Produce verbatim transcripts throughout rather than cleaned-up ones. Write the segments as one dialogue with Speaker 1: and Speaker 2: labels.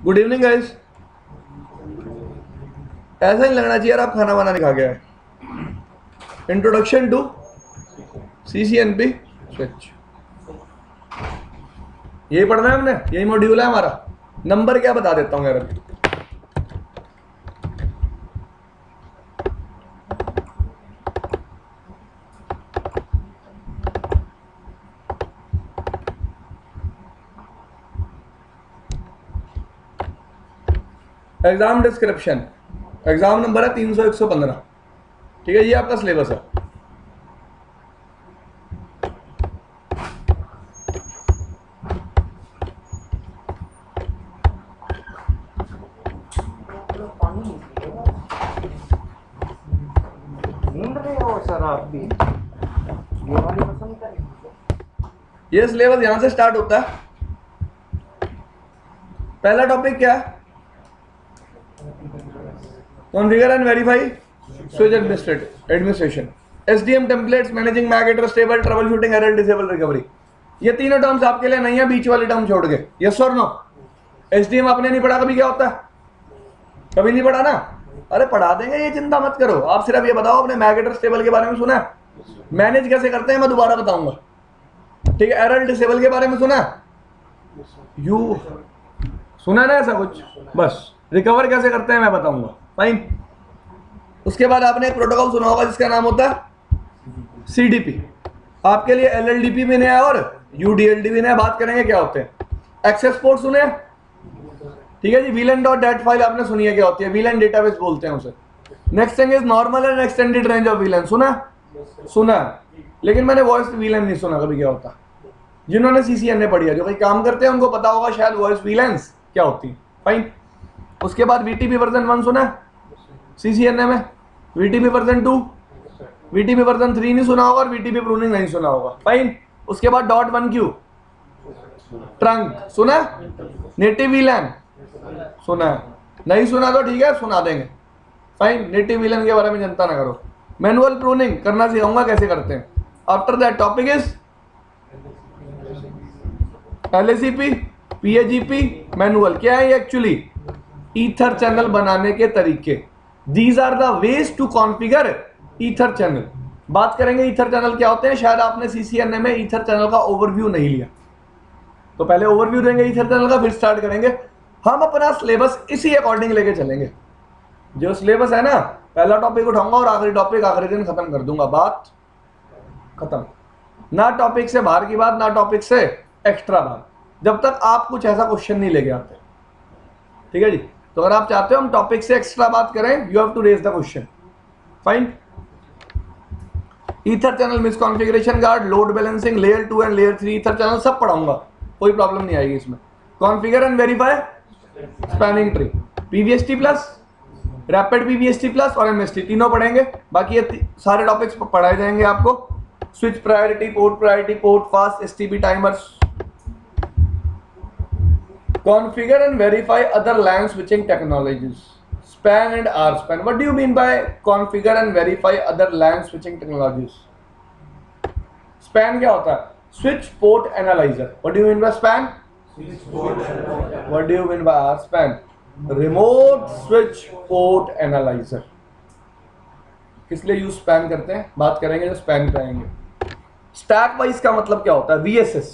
Speaker 1: Good evening guys. ऐसा नहीं लगना चाहिए यार आप खाना वाना नहीं खा गया है। Introduction to C C N P switch, यही पढ़ना है हमने, यही मॉड्यूल है हमारा। नंबर क्या बता देता हूँ यार अभी। एग्जाम डिस्क्रिप्शन, एग्जाम नंबर है तीन सौ एक सौ पंद्रह। ठीक है, ये आपका सिलेबस है।
Speaker 2: सर आप भी ये वाली पसंद करेंगे।
Speaker 1: ये सिलेबस यहां से स्टार्ट होता है। पहला टॉपिक क्या है? Configure and verify switch administration, SDM templates, managing MAC address table, troubleshooting, error disable recovery. ये तीनों टर्म्स आपके लिए नहीं है, बीच वाली टर्म छोड़ के। यस और नो? एसडीएम आपने नहीं पढ़ा कभी, क्या होता है? कभी नहीं पढ़ा ना? अरे पढ़ा देंगे, ये चिंता मत करो। आप सिर्फ ये बताओ आपने मैक एड्रेस टेबल के बारे में सुना है? मैनेज कैसे करते हैं मैं दोबारा बताऊंगा। ठीक है, एरर डिसेबल के बारे में सुना है? यू सुना ना ऐसा कुछ? बस रिकवर कैसे करते हैं मैं बताऊंगा। फाइन। उसके बाद आपने एक प्रोटोकॉल सुना होगा जिसका नाम होता है सीडीपी। आपके लिए एलएलडीपी भी नया है और यूडीएलडी भी नया। बात करेंगे क्या होते हैं। एक्सेस पोर्ट सुने? ठीक है जी। वीलन डॉट डेट फाइल आपने सुनी है, क्या होती है? वीलन डेटाबेस बोलते हैं उसे। Next thing is normal and extended range of VLAN. सुना सुना लेकिन मैंने वॉइस वीलन नहीं सुना कभी, क्या होता। जिन्होंने सीसीएनए पढ़ी है, जो कहीं काम करते हैं, उनको पता होगा शायद वॉइस वीलेंस क्या होती है। फाइन। उसके बाद वीटीपी वर्जन वन सुना सीसीएनए में, VTP version two, VTP version three नहीं सुना होगा और वीटीपी प्रूनिंग नहीं सुना होगा। फाइन। उसके बाद डॉट वन क्यू ट्रंक सुना, नेटिव वीलन सुना है, नहीं सुना तो ठीक है सुना देंगे। फाइन। नेटिव वीलन के बारे में चिंता ना करो। मैनुअल प्रूनिंग करना सिखाऊंगा कैसे करते हैं। After that topic is LACP, PAgP, manual. क्या है ये एक्चुअली? ईथर चैनल बनाने के तरीके। These are the ways to configure EtherChannel. बात करेंगे ईथर चैनल क्या होते हैं। शायद आपने सीसीएनए में ईथर चैनल का ओवरव्यू नहीं लिया, तो पहले ओवरव्यू देंगे ईथर चैनल का, फिर स्टार्ट करेंगे। हम अपना सिलेबस इसी अकॉर्डिंग लेके चलेंगे। जो सिलेबस है ना, पहला टॉपिक उठाऊंगा और आखिरी टॉपिक आखिरी दिन खत्म कर दूंगा। बात खत्म। ना टॉपिक से बाहर की बात, ना टॉपिक से एक्स्ट्रा बात, जब तक आप कुछ ऐसा क्वेश्चन नहीं लेके आते। ठीक है जी। तो अगर आप चाहते हो हम टॉपिक से एक्स्ट्रा बात करें, you have to raise the question. Fine. Ether channel misconfiguration guard, load balancing, layer two and layer three ether channel सब पढ़ाऊंगा, कोई प्रॉब्लम नहीं आएगी इसमें। Configure and verify spanning tree, PVST plus, rapid PVST plus और MST तीनों पढ़ेंगे। बाकी ये सारे टॉपिक्स पढ़ाए जाएंगे आपको। Switch priority, port priority, port fast, STP timers. Configure and verify other LAN switching technologies, SPAN and R SPAN. What do you mean by configure and verify other LAN switching technologies? SPAN क्या होता है? Switch port analyzer. What do you mean by SPAN? Switch port analyzer. What do you mean by R SPAN? Remote switch port analyzer. किस लिए use SPAN करते हैं, बात करेंगे जब SPAN पे आएंगे। स्टैक वाइज का मतलब क्या होता है? VSS,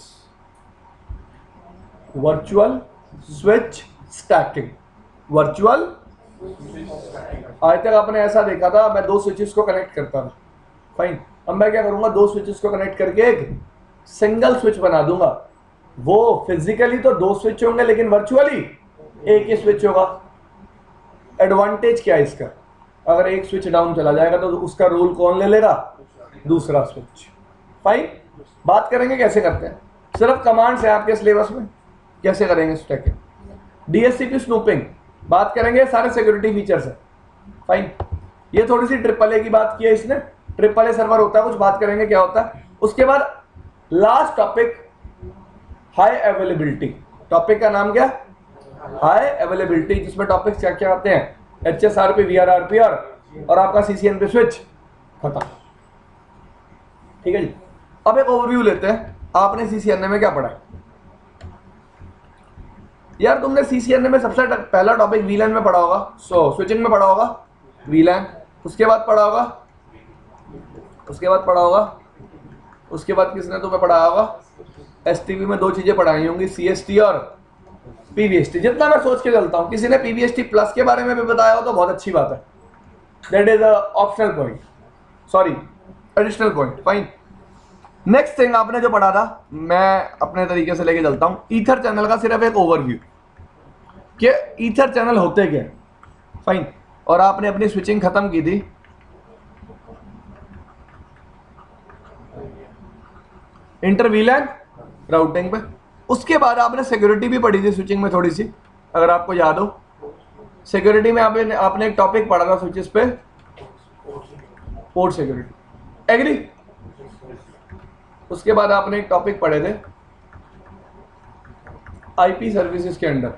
Speaker 1: virtual switch stacking. Virtual, आज तक आपने ऐसा देखा था, मैं दो स्विचेस को कनेक्ट करता था। फाइन। अब मैं क्या करूंगा, दो स्विचेस को कनेक्ट करके एक सिंगल स्विच बना दूंगा। वो फिजिकली तो दो स्विच होंगे, लेकिन वर्चुअली एक ही स्विच होगा। एडवांटेज क्या है इसका? अगर एक स्विच डाउन चला जाएगा तो उसका रोल कौन ले लेगा? दूसरा स्विच। फाइन। बात करेंगे कैसे करते हैं, सिर्फ कमांड्स है आपके सिलेबस में, कैसे करेंगे स्टैकिंग। डीएचसीपी स्नूपिंग, बात करेंगे, सारे सिक्योरिटी फीचर्स है। फाइन। ये थोड़ी सी ट्रिपल ए की बात की है इसने, ट्रिपल ए सर्वर होता है कुछ, बात करेंगे क्या होता है। उसके बाद last topic high availability. Topic का नाम क्या? हाई अवेलेबिलिटी, जिसमें टॉपिक्स क्या क्या आते हैं? एचएसआरपी, वीआरआरपी और और आपका सीसीएनपी स्विच। खत्म। ठीक है जी। अब एक ओवरव्यू लेते हैं, आपने सीसीएनए में क्या पढ़ा है। यार तुमने सीसीएन में सबसे ट- पहला टॉपिक वीलैन में पढ़ा होगा, सो स्विचिंग में पढ़ा होगा वीलैन, उसके बाद पढ़ा होगा उसके बाद पढ़ा होगा उसके बाद किसने तुम्हें पढ़ाया होगा, एसटीपी में दो चीजें पढ़ाई होंगी, सीएसटी और पीवीएसटी। जितना मैं सोच के चलता हूँ, किसी ने पीवीएसटी प्लस के बारे में भी बताया हो तो बहुत अच्छी बात है, that is a optional point, sorry additional point, fine. Next thing आपने जो पढ़ा था, मैं अपने तरीके से लेके चलता हूं, ईथर चैनल का सिर्फ एक ओवरव्यू कि ईथर चैनल होते क्या, फाइन। और आपने अपनी स्विचिंग खत्म की थी इंटर वीलैन राउटिंग पे, उसके बाद आपने सिक्योरिटी भी पढ़ी थी स्विचिंग में थोड़ी सी, अगर आपको याद हो। सिक्योरिटी में आपने आपने एक टॉपिक पढ़ा था स्विचेस पे, पोर्ट सिक्योरिटी, एग्री। उसके बाद आपने एक टॉपिक पढ़े थे आईपी सर्विसेज के अंडर,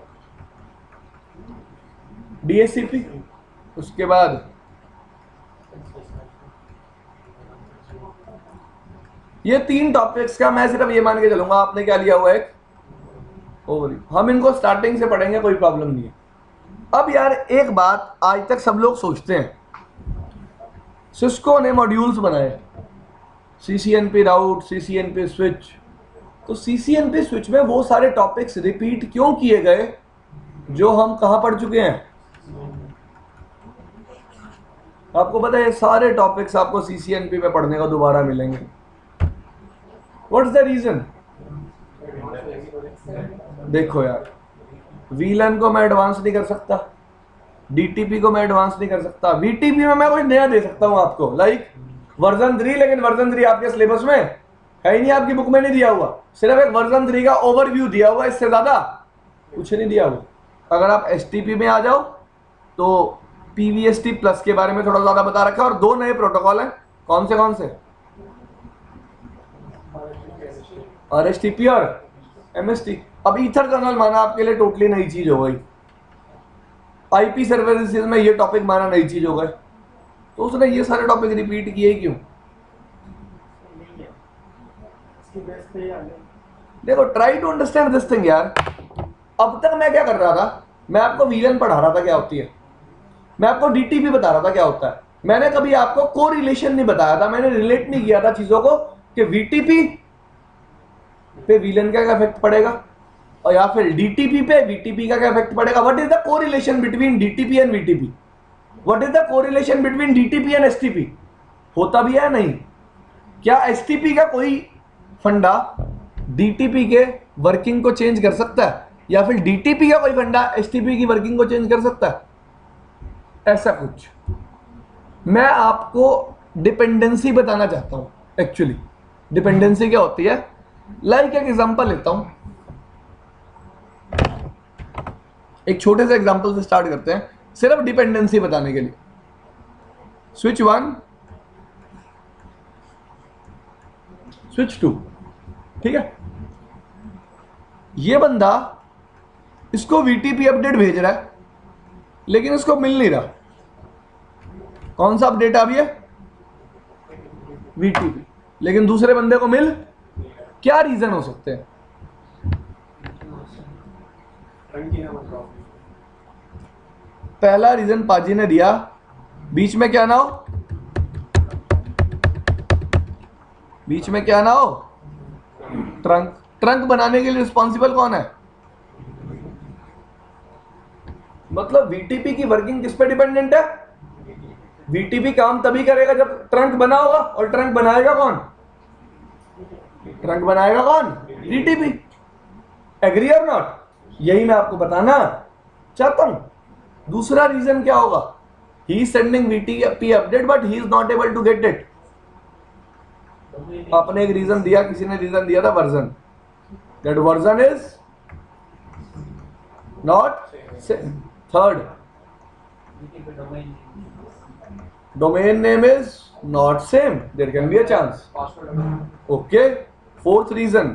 Speaker 1: डीएचसीपी। उसके बाद ये तीन टॉपिक्स का मैं सिर्फ ये मान के चलूंगा आपने क्या लिया हुआ है, एक ओवरव्यू। हम इनको स्टार्टिंग से पढ़ेंगे, कोई प्रॉब्लम नहीं है। अब यार एक बात आज तक सब लोग सोचते हैं, सिस्को ने मॉड्यूल्स बनाए सीसीएनपी राउट, सीसीएनपी स्विच, तो सीसीएनपी स्विच में वो सारे टॉपिक्स रिपीट क्यों किए गए जो हम कहां पढ़ चुके हैं। आपको पता है सारे टॉपिक्स आपको सीसीएनपी में पढ़ने का दोबारा मिलेंगे। What's the reason? देखो यार, वीलैन को मैं एडवांस नहीं कर सकता, डीटीपी को मैं एडवांस नहीं कर सकता, वीटीपी में मैं कोई नया दे सकता हूं आपको, लाइक वर्जन थ्री, लेकिन वर्जन थ्री आपके सिलेबस में है ही नहीं, आपकी बुक में नहीं दिया हुआ, सिर्फ एक वर्जन थ्री का ओवरव्यू दिया हुआ, इससे ज्यादा कुछ नहीं दिया हुआ। अगर आप एसटीपी में आ जाओ तो पीवीएसटी प्लस के बारे में थोड़ा ज्यादा बता रखा है, और दो नए प्रोटोकॉल हैं, कौन से कौन से, आरएसटीपी और एमएसटी। अब ईथर कर्नल माना आपके लिए टोटली नई चीज हो गई, आईपी सर्विसेज में ये टॉपिक माना नई चीज हो गए, तो उसने ये सारे टॉपिक रिपीट किए क्यों? देखो, try to understand this thing यार। अब तक मैं क्या कर रहा था, मैं आपको वीलैन पढ़ा रहा था क्या होती है, मैं आपको डीटीपी बता रहा था क्या होता है, मैंने कभी आपको कोरिलेशन नहीं बताया था, मैंने रिलेट नहीं किया था चीजों को कि वीटीपी पे वीलैन का क्या इफेक्ट पड़ेगा, और या फिर डीटीपी पे वीटीपी का क्या इफेक्ट पड़ेगा। What is the correlation between DTP and VTP, what is the correlation between DTP and STP, होता भी है नहीं? क्या एसटीपी का कोई फंडा डीटीपी के वर्किंग को चेंज कर सकता है, या फिर डीटीपी का कोई फंडा एसटीपी की वर्किंग को चेंज कर सकता है? ऐसा कुछ मैं आपको डिपेंडेंसी बताना चाहता हूं। एक्चुअली डिपेंडेंसी क्या होती है, लाइक एक एग्जांपल लेता हूं, एक छोटे से एग्जांपल से स्टार्ट करते हैं, सिर्फ डिपेंडेंसी बताने के लिए। स्विच वन, स्विच टू, ठीक है, ये बंदा इसको वीटीपी अपडेट भेज रहा है, लेकिन इसको मिल नहीं रहा। कौन सा अपडेट आ रही है? वीटीपी, लेकिन दूसरे बंदे को मिल, क्या रीजन हो सकते हैं? पहला रीजन पाजी ने दिया, बीच में क्या ना हो, बीच में क्या ना हो, ट्रंक। ट्रंक बनाने के लिए रिस्पॉन्सिबल कौन है? मतलब वीटीपी की वर्किंग किस पे डिपेंडेंट है? वीटीपी काम तभी करेगा जब ट्रंक बना होगा, और ट्रंक बनाएगा कौन? ट्रंक बनाएगा कौन? डीटीपी। एग्री और नॉट? यही मैं आपको बताना चाहता हूं। दूसरा रीजन क्या होगा? He is sending VTP update but he is not able to get it. आपने एक रीजन दिया, किसी ने रीजन दिया था version, that version is not same. Third, domain name is not same, there can be a chance. Okay, fourth reason,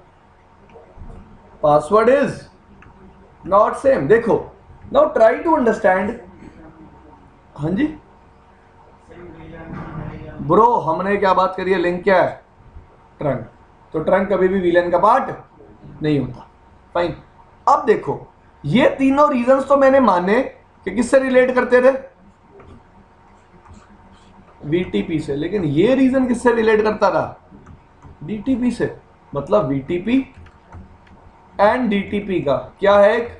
Speaker 1: password is not same. देखो, now try to understand. हाँ जी bro, हमने क्या बात करी है, लिंक क्या है? ट्रंक। तो ट्रंक कभी भी वीलैन का पार्ट नहीं होता। फाइन। अब देखो, ये तीनों रीजंस तो मैंने माने कि किससे रिलेट करते थे, वीटीपी से, लेकिन ये रीजन किससे रिलेट करता था, डीटीपी से। मतलब वीटीपी एंड डीटीपी का क्या है, एक,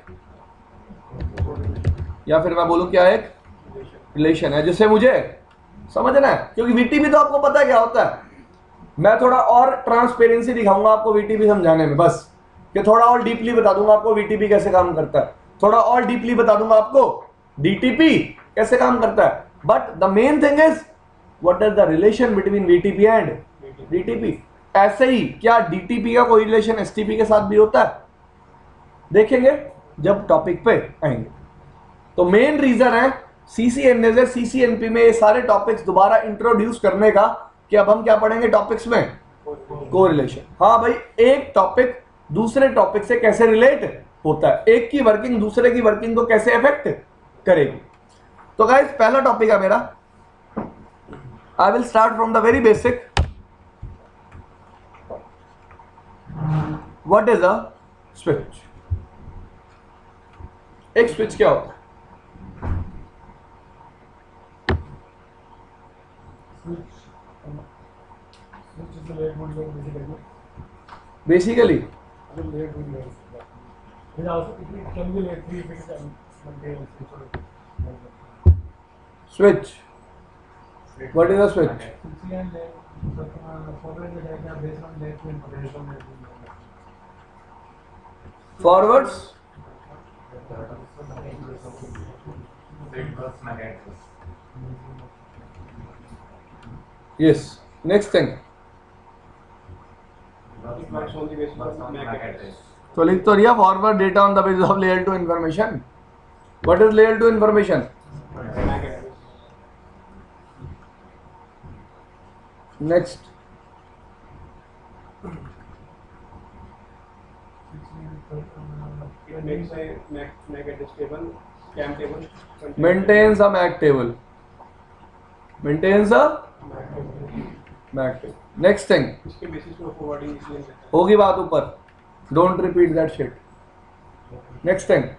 Speaker 1: या फिर मैं बोलूं क्या है, एक रिलेशन है जिसे मुझे समझना है। क्योंकि वीटीपी तो आपको पता है क्या होता है, मैं थोड़ा और ट्रांसपेरेंसी दिखाऊंगा आपको वीटीपी समझाने में, बस कि थोड़ा और डीपली बता दूंगा आपको वीटीपी कैसे काम करता है, थोड़ा और डीपली बता दूंगा आपको डीटीपी कैसे काम करता है। But the main thing is what is the relation between VTP and DTP. ऐसे ही क्या डीटीपी का कोई रिलेशन एसटीपी के साथ भी होता है, देखेंगे जब टॉपिक पे आएंगे। तो मेन रीजन है सीसीएनए से सीसीएनपी में ये सारे टॉपिक्स दोबारा इंट्रोड्यूस करने का कि अब हम क्या पढ़ेंगे टॉपिक्स में, कोरिलेशन। हाँ भाई, एक टॉपिक दूसरे टॉपिक से कैसे रिलेट होता है, एक की वर्किंग दूसरे की वर्किंग को कैसे अफेक्ट करेगी। तो गाइस पहला टॉपिक है मेरा, I will start from the very basic. What is a switch. एक स्विच क्या होता है, basically switch. What is a switch? Forwards. Yes. Next thing. तो लिख तो रिया forward data on the basis of layer two information. What is layer two information? Next, maintains a MAC table, maintains a MAC table. Next thing,
Speaker 2: इसके basis पे forwarding इसलिए
Speaker 1: होगी बात ऊपर, don't repeat that shit. Next thing,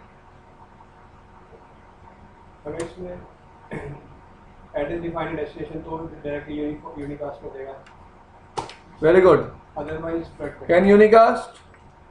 Speaker 2: अगर इसमें address defined destination तो directly unicast हो जाएगा।
Speaker 1: Very good.
Speaker 2: Otherwise
Speaker 1: can unicast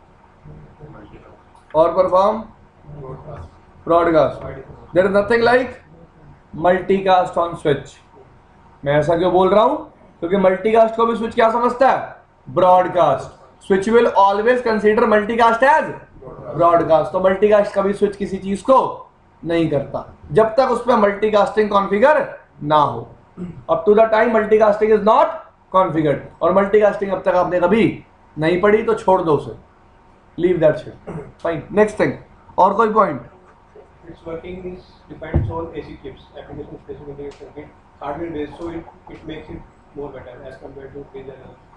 Speaker 1: और perform broadcast. There is nothing like multicast on switch. मैं ऐसा क्यों बोल रहा हूं, क्योंकि मल्टीकास्ट को भी स्विच क्या समझता है, broadcast. Switch will always consider multicast as broadcast. तो मल्टीकास्ट कभी स्विच किसी चीज को नहीं करता जब तक उसमें मल्टीकास्टिंग कॉन्फ़िगर ना हो। Up to the time multicasting is not configured, और मल्टीकास्टिंग अब तक आपने कभी नहीं पढ़ी तो छोड़ दो उसे, leave that shit. Fine. Next thing, और कोई point?
Speaker 2: its working is depends on A C chips, application specific circuit, hardware based, so it, it makes it more better as compared to bridge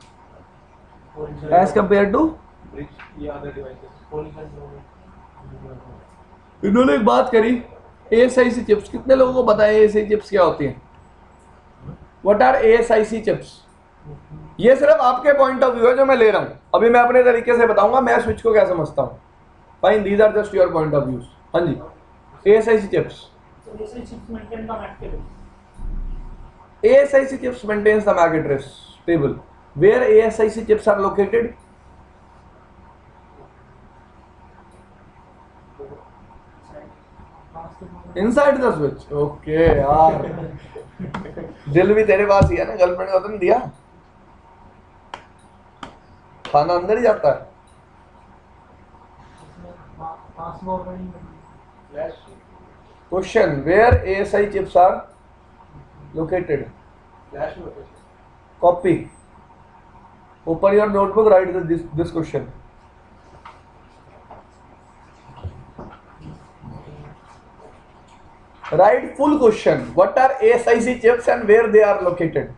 Speaker 1: As compared to
Speaker 2: bridge या other devices.
Speaker 1: इन्होंने एक बात करी, A S I C chips. कितने लोगों को पता है A S I C chips क्या होती हैं? What are A S I C chips? ये सिर्फ आपके पॉइंट ऑफ व्यू है जो मैं ले रहा हूँ, अभी मैं अपने तरीके से बताऊंगा मैं स्विच को क्या समझता हूँ। Fine, these are just your point of views. हाँ जी, A S I C chips.
Speaker 3: A S I C chips maintain the M A C table.
Speaker 1: A S I C chips maintains the M A C address table. Where A S I C chips are located? Inside the switch. Okay यार, दिल भी तेरे पास ही है ना, girlfriend को तो नहीं दिया, खाना अंदर ही जाता है। Question, where A S I chips are located?
Speaker 2: Flash location.
Speaker 1: Copy. Open your notebook, write this, this question. Write full question. What are A S I C chips and where they are located?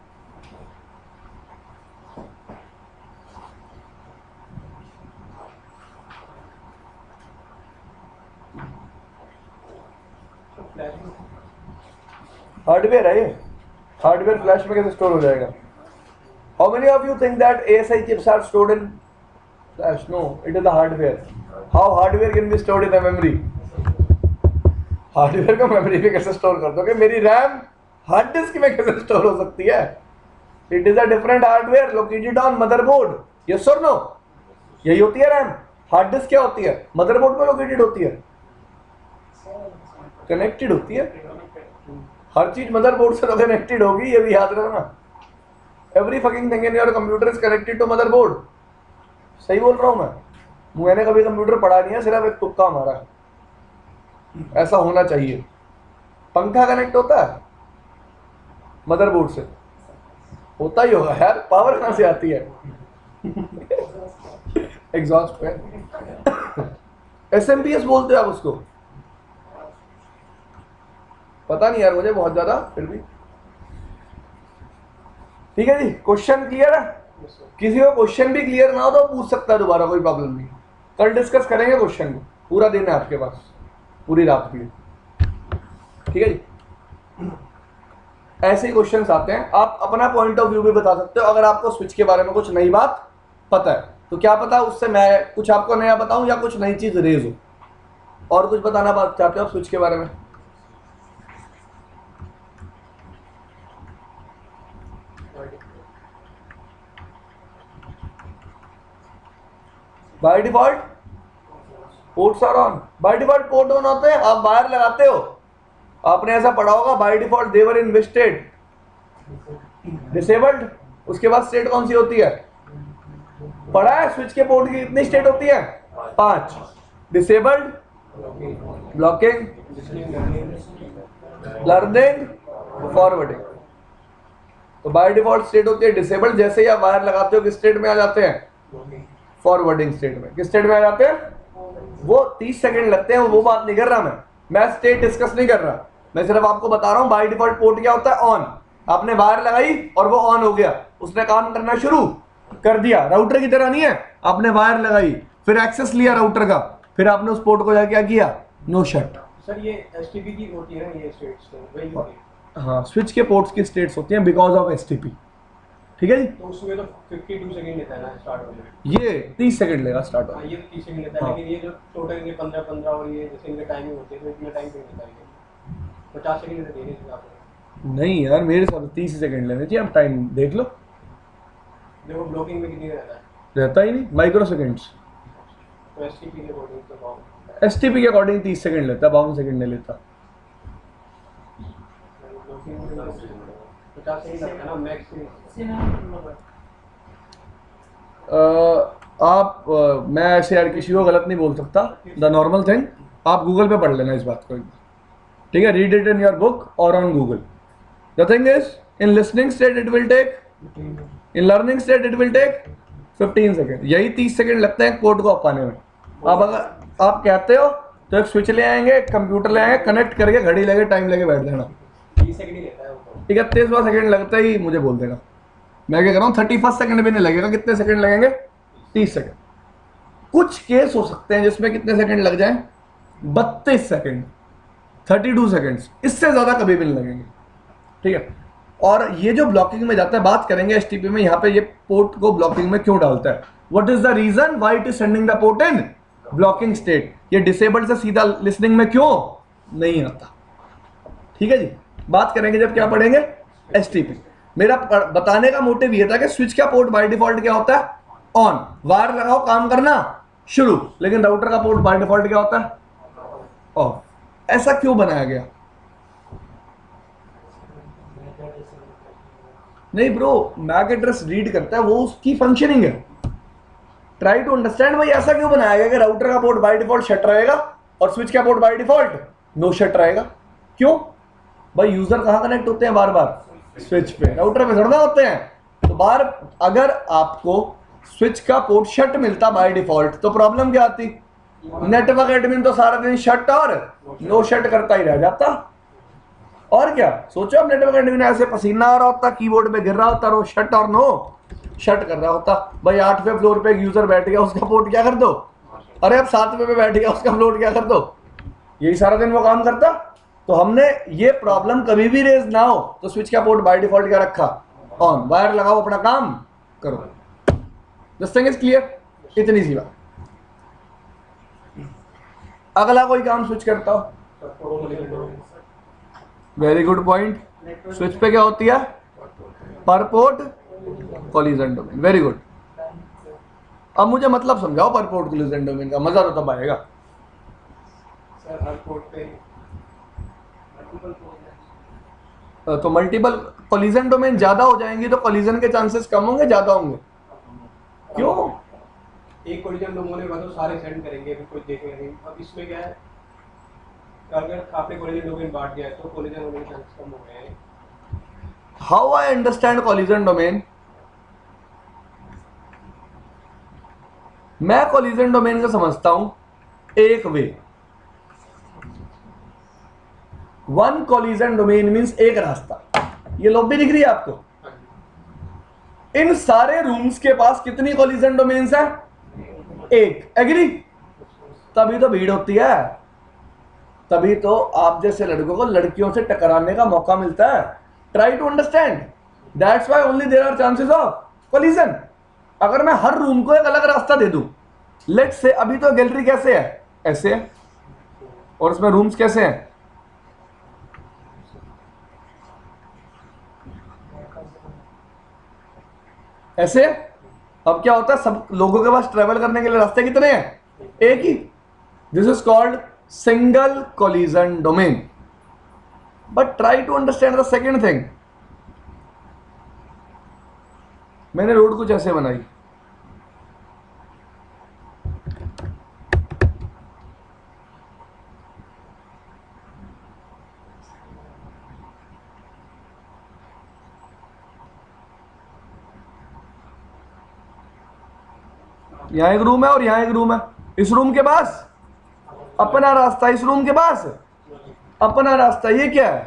Speaker 1: Hardware है ये, hardware flash में कैसे store हो जाएगा? How many of you think that A S I chips are stored in flash? No, it is the hardware. How hardware can be stored in the memory, hardware को memory में कैसे store कर दोगे? मेरी RAM hard disk में कैसे store हो सकती है? It is a different hardware located on motherboard, yes और नो? यही होती है रैम। हार्ड डिस्क क्या होती है? मदरबोर्ड में लोकेटेड होती है, कनेक्टेड होती है। हर चीज मदरबोर्ड से तो कनेक्टेड होगी, ये भी याद रखना। Every fucking thing in your computer is connected to motherboard. सही बोल रहा हूं मैं? मैंने कभी कंप्यूटर पढ़ा नहीं है, सिर्फ एक तुक्का हमारा है। ऐसा होना चाहिए। पंखा कनेक्ट होता है मदरबोर्ड से? होता ही होगा यार, पावर कहां से आती है? Exhaust fan, S M P S बोलते हो आप उसको? पता नहीं यार मुझे बहुत ज्यादा, फिर भी ठीक है जी। क्वेश्चन क्लियर है? किसी को क्वेश्चन भी क्लियर ना हो तो पूछ सकता है दोबारा, कोई प्रॉब्लम नहीं। कल डिस्कस करेंगे क्वेश्चन को, पूरा दिन है आपके पास, पूरी रात के लिए, ठीक है जी। ऐसे ही क्वेश्चंस आते हैं, आप अपना पॉइंट ऑफ व्यू भी बता सकते हो। अगर आपको स्विच के बारे में कुछ नई बात पता है तो क्या पता उससे मैं कुछ आपको नया बताऊं या कुछ नई चीज रेज हो। और कुछ बताना चाहते हो आप स्विच के बारे में? By default ports are on, by default port on होते हैं। आप वायर लगाते हो, आपने ऐसा पढ़ा होगा, by default they're in state disabled. उसके बाद स्टेट कौन सी होती है? पढ़ा है? स्विच के पोर्ट की कितनी स्टेट होती है? पांच। Disabled, blocking, learning, forwarding. तो बाय डिफॉल्ट स्टेट होती है डिसेबल्ड। जैसे ही आप वायर लगाते हो किस स्टेट में आ जाते हैं? फॉरवर्डिंग स्टेट में। किस स्टेट में आ जाते हैं? वो तीस सेकंड लगते हैं, वो बात नहीं कर रहा मैं मैं स्टेट डिस्कस नहीं कर रहा, मैं सिर्फ आपको बता रहा हूं बाय डिफॉल्ट पोर्ट क्या होता है? ऑन। आपने वायर लगाई और वो ऑन हो गया, उसने काम करना शुरू कर दिया। राउटर की तरह नहीं है, आपने वायर लगाई, फिर एक्सेस लिया राउटर का, फिर आपने उस पोर्ट को जाके क्या किया? No shut.
Speaker 2: सर ये एसटीपी की होती है ना, ये स्टेट्स तो वही होती है।
Speaker 1: हाँ, स्विच के पोर्ट्स की स्टेट्स होती हैं बिकॉज ऑफ एसटीपी, ठीक है जी।
Speaker 2: तो उसमें तो बावन सेकंड लेता है ना स्टार्ट होने में?
Speaker 1: ये तीस सेकंड लेगा स्टार्ट
Speaker 2: हाँ,
Speaker 1: होने।
Speaker 2: ये तीस सेकंड लेता है।
Speaker 1: हाँ।
Speaker 2: लेकिन ये जो टोटल इनके पंद्रह पंद्रह और ये जैसे इनके टाइमिंग होती है तो इतना टाइम क्यों लेता है? पचास सेकंड लेते हैं इस हिसाब से।
Speaker 1: नहीं यार, मेरे हिसाब से तीस सेकंड लेने चाहिए। आप टाइम देख लो,
Speaker 2: देखो ब्लॉकिंग में कितनी रहता है?
Speaker 1: रहता ही नहीं, माइक्रो सेकेंड्स।
Speaker 2: तो एसटीपी के अकॉर्डिंग तो बहुत
Speaker 1: एसटीपी के अकॉर्डिंग तीस सेकंड लेता है, बावन सेकंड नहीं लेता।
Speaker 2: ब्लॉकिंग में पचास सेकंड लगता है ना मैक्स।
Speaker 1: uh, आप uh, मैं ऐसे यार किसी को गलत नहीं बोल सकता। द नॉर्मल थिंग, आप गूगल पे पढ़ लेना इस बात को, ठीक है? Read it in your book और on Google. The thing is in listening state it will take, in learning state it will take fifteen second. यही तीस सेकेंड लगते हैं कोड को अपाने में। अब अगर आप कहते हो तो एक स्विच ले आएंगे, कंप्यूटर ले आएंगे, कनेक्ट करके घड़ी लगे टाइम लेके बैठ जाना।
Speaker 2: तीस सेकंड ही लेता है वो।
Speaker 1: इकतीसवां सेकंड लगता ही मुझे बोल देगा। मैं क्या कर रहा हूँ, थर्टी फर्स्ट सेकेंड भी नहीं लगेगा। कितने सेकंड लगेंगे? तीस सेकंड। कुछ केस हो सकते हैं जिसमें कितने सेकंड लग जाएं? बत्तीस सेकंड, थर्टी टू सेकंड्स, इससे ज्यादा कभी भी नहीं लगेंगे, ठीक है? और ये जो ब्लॉकिंग में जाता है, बात करेंगे एसटीपी में, यहाँ पे ये पोर्ट को ब्लॉकिंग में क्यों डालता है, what is the reason why it is sending the port in blocking state. ये डिसेबल्ड से सीधा लिसनिंग में क्यों नहीं आता, ठीक है जी? बात करेंगे जब क्या पढ़ेंगे? एसटीपी। मेरा बताने का मोटिव ये था कि स्विच का पोर्ट बाय डिफॉल्ट क्या होता है? ऑन। वायर लगाओ, काम करना शुरू। लेकिन राउटर का पोर्ट बाय डिफॉल्ट क्या होता है? ऑफ। ऐसा क्यों बनाया गया? नहीं ब्रो, मैक एड्रेस रीड करता है, वो उसकी फंक्शनिंग है। ट्राई टू अंडरस्टैंड भाई, ऐसा क्यों बनाया गया कि राउटर का पोर्ट बाय डिफॉल्ट शट रहेगा और स्विच का port by default no shut रहेगा? क्यों भाई? यूजर कहां कनेक्ट होते हैं बार बार? स्विच पे। राउटर पे थोड़ा होते हैं। तो बार अगर आपको स्विच का पोर्ट शट मिलता बाय डिफॉल्ट तो प्रॉब्लम क्या आती? नेटवर्क एडमिन तो सारा दिन शट और नो शट करता ही रह जाता। और क्या सोचो, अब नेटवर्क एडमिन ऐसे पसीना आ रहा होता, कीबोर्ड पे गिर रहा होता और वो शट और नो शट कर रहा होता। भाई आठवें फ्लोर पे एक यूजर बैठ गया, उसका पोर्ट क्या कर दो? अरे अब सातवें पे बैठ गया, उसका पोर्ट क्या कर दो? यही सारा दिन वो काम करता। तो हमने ये प्रॉब्लम कभी भी रेज ना हो तो स्विच का पोर्ट बाय डिफॉल्ट क्या रखा? ऑन। वायर लगाओ, अपना काम करो। This thing is clear? इतनी सी बात। अगला कोई काम स्विच करता हो? Very good point. स्विच पे क्या होती है? Per port collision domain. Very good. अब मुझे मतलब समझाओ पर पोर्ट कोलिजन डोमेन का, मजा तो तब आएगा।
Speaker 2: सर हर पोर्ट पे
Speaker 1: तो मल्टीपल कोलिजन डोमेन ज्यादा हो जाएंगी तो कोलिजन के चांसेस कम होंगे ज्यादा होंगे? क्यों?
Speaker 2: एक कोलिजन डोमेन होने के बाद तो सारे सेंड करेंगे, फिर कोई देखेगा नहीं। अब इसमें क्या है, अगर आपने कोलिजन डोमेन बांट दिया है तो कोलिजन होने के चांसेस कम हो गए हैं।
Speaker 1: How I understand collision domain? मैं कोलिजन डोमेन को समझता हूं एक way. One collision domain means एक रास्ता। ये लॉबी दिख रही है आपको? इन सारे रूम्स के पास कितनी कोलिजन डोमेन्स है? एक। एग्री? तभी तो भीड़ होती है, तभी तो आप जैसे लड़कों को लड़कियों से टकराने का मौका मिलता है। Try to understand, that's why only there are chances of collision. अगर मैं हर रूम को एक अलग रास्ता दे दूं, लेट्स से अभी तो गैलरी कैसे है? ऐसे है, और उसमें रूम्स कैसे हैं? ऐसे। अब क्या होता है, सब लोगों के पास ट्रेवल करने के लिए रास्ते कितने हैं? एक ही। This is called single collision domain. But try to understand the second thing. मैंने रोड कुछ ऐसे बनाई, यहां एक रूम है और यहां एक रूम है। इस रूम के पास अपना रास्ता, इस रूम के पास अपना रास्ता। ये क्या है?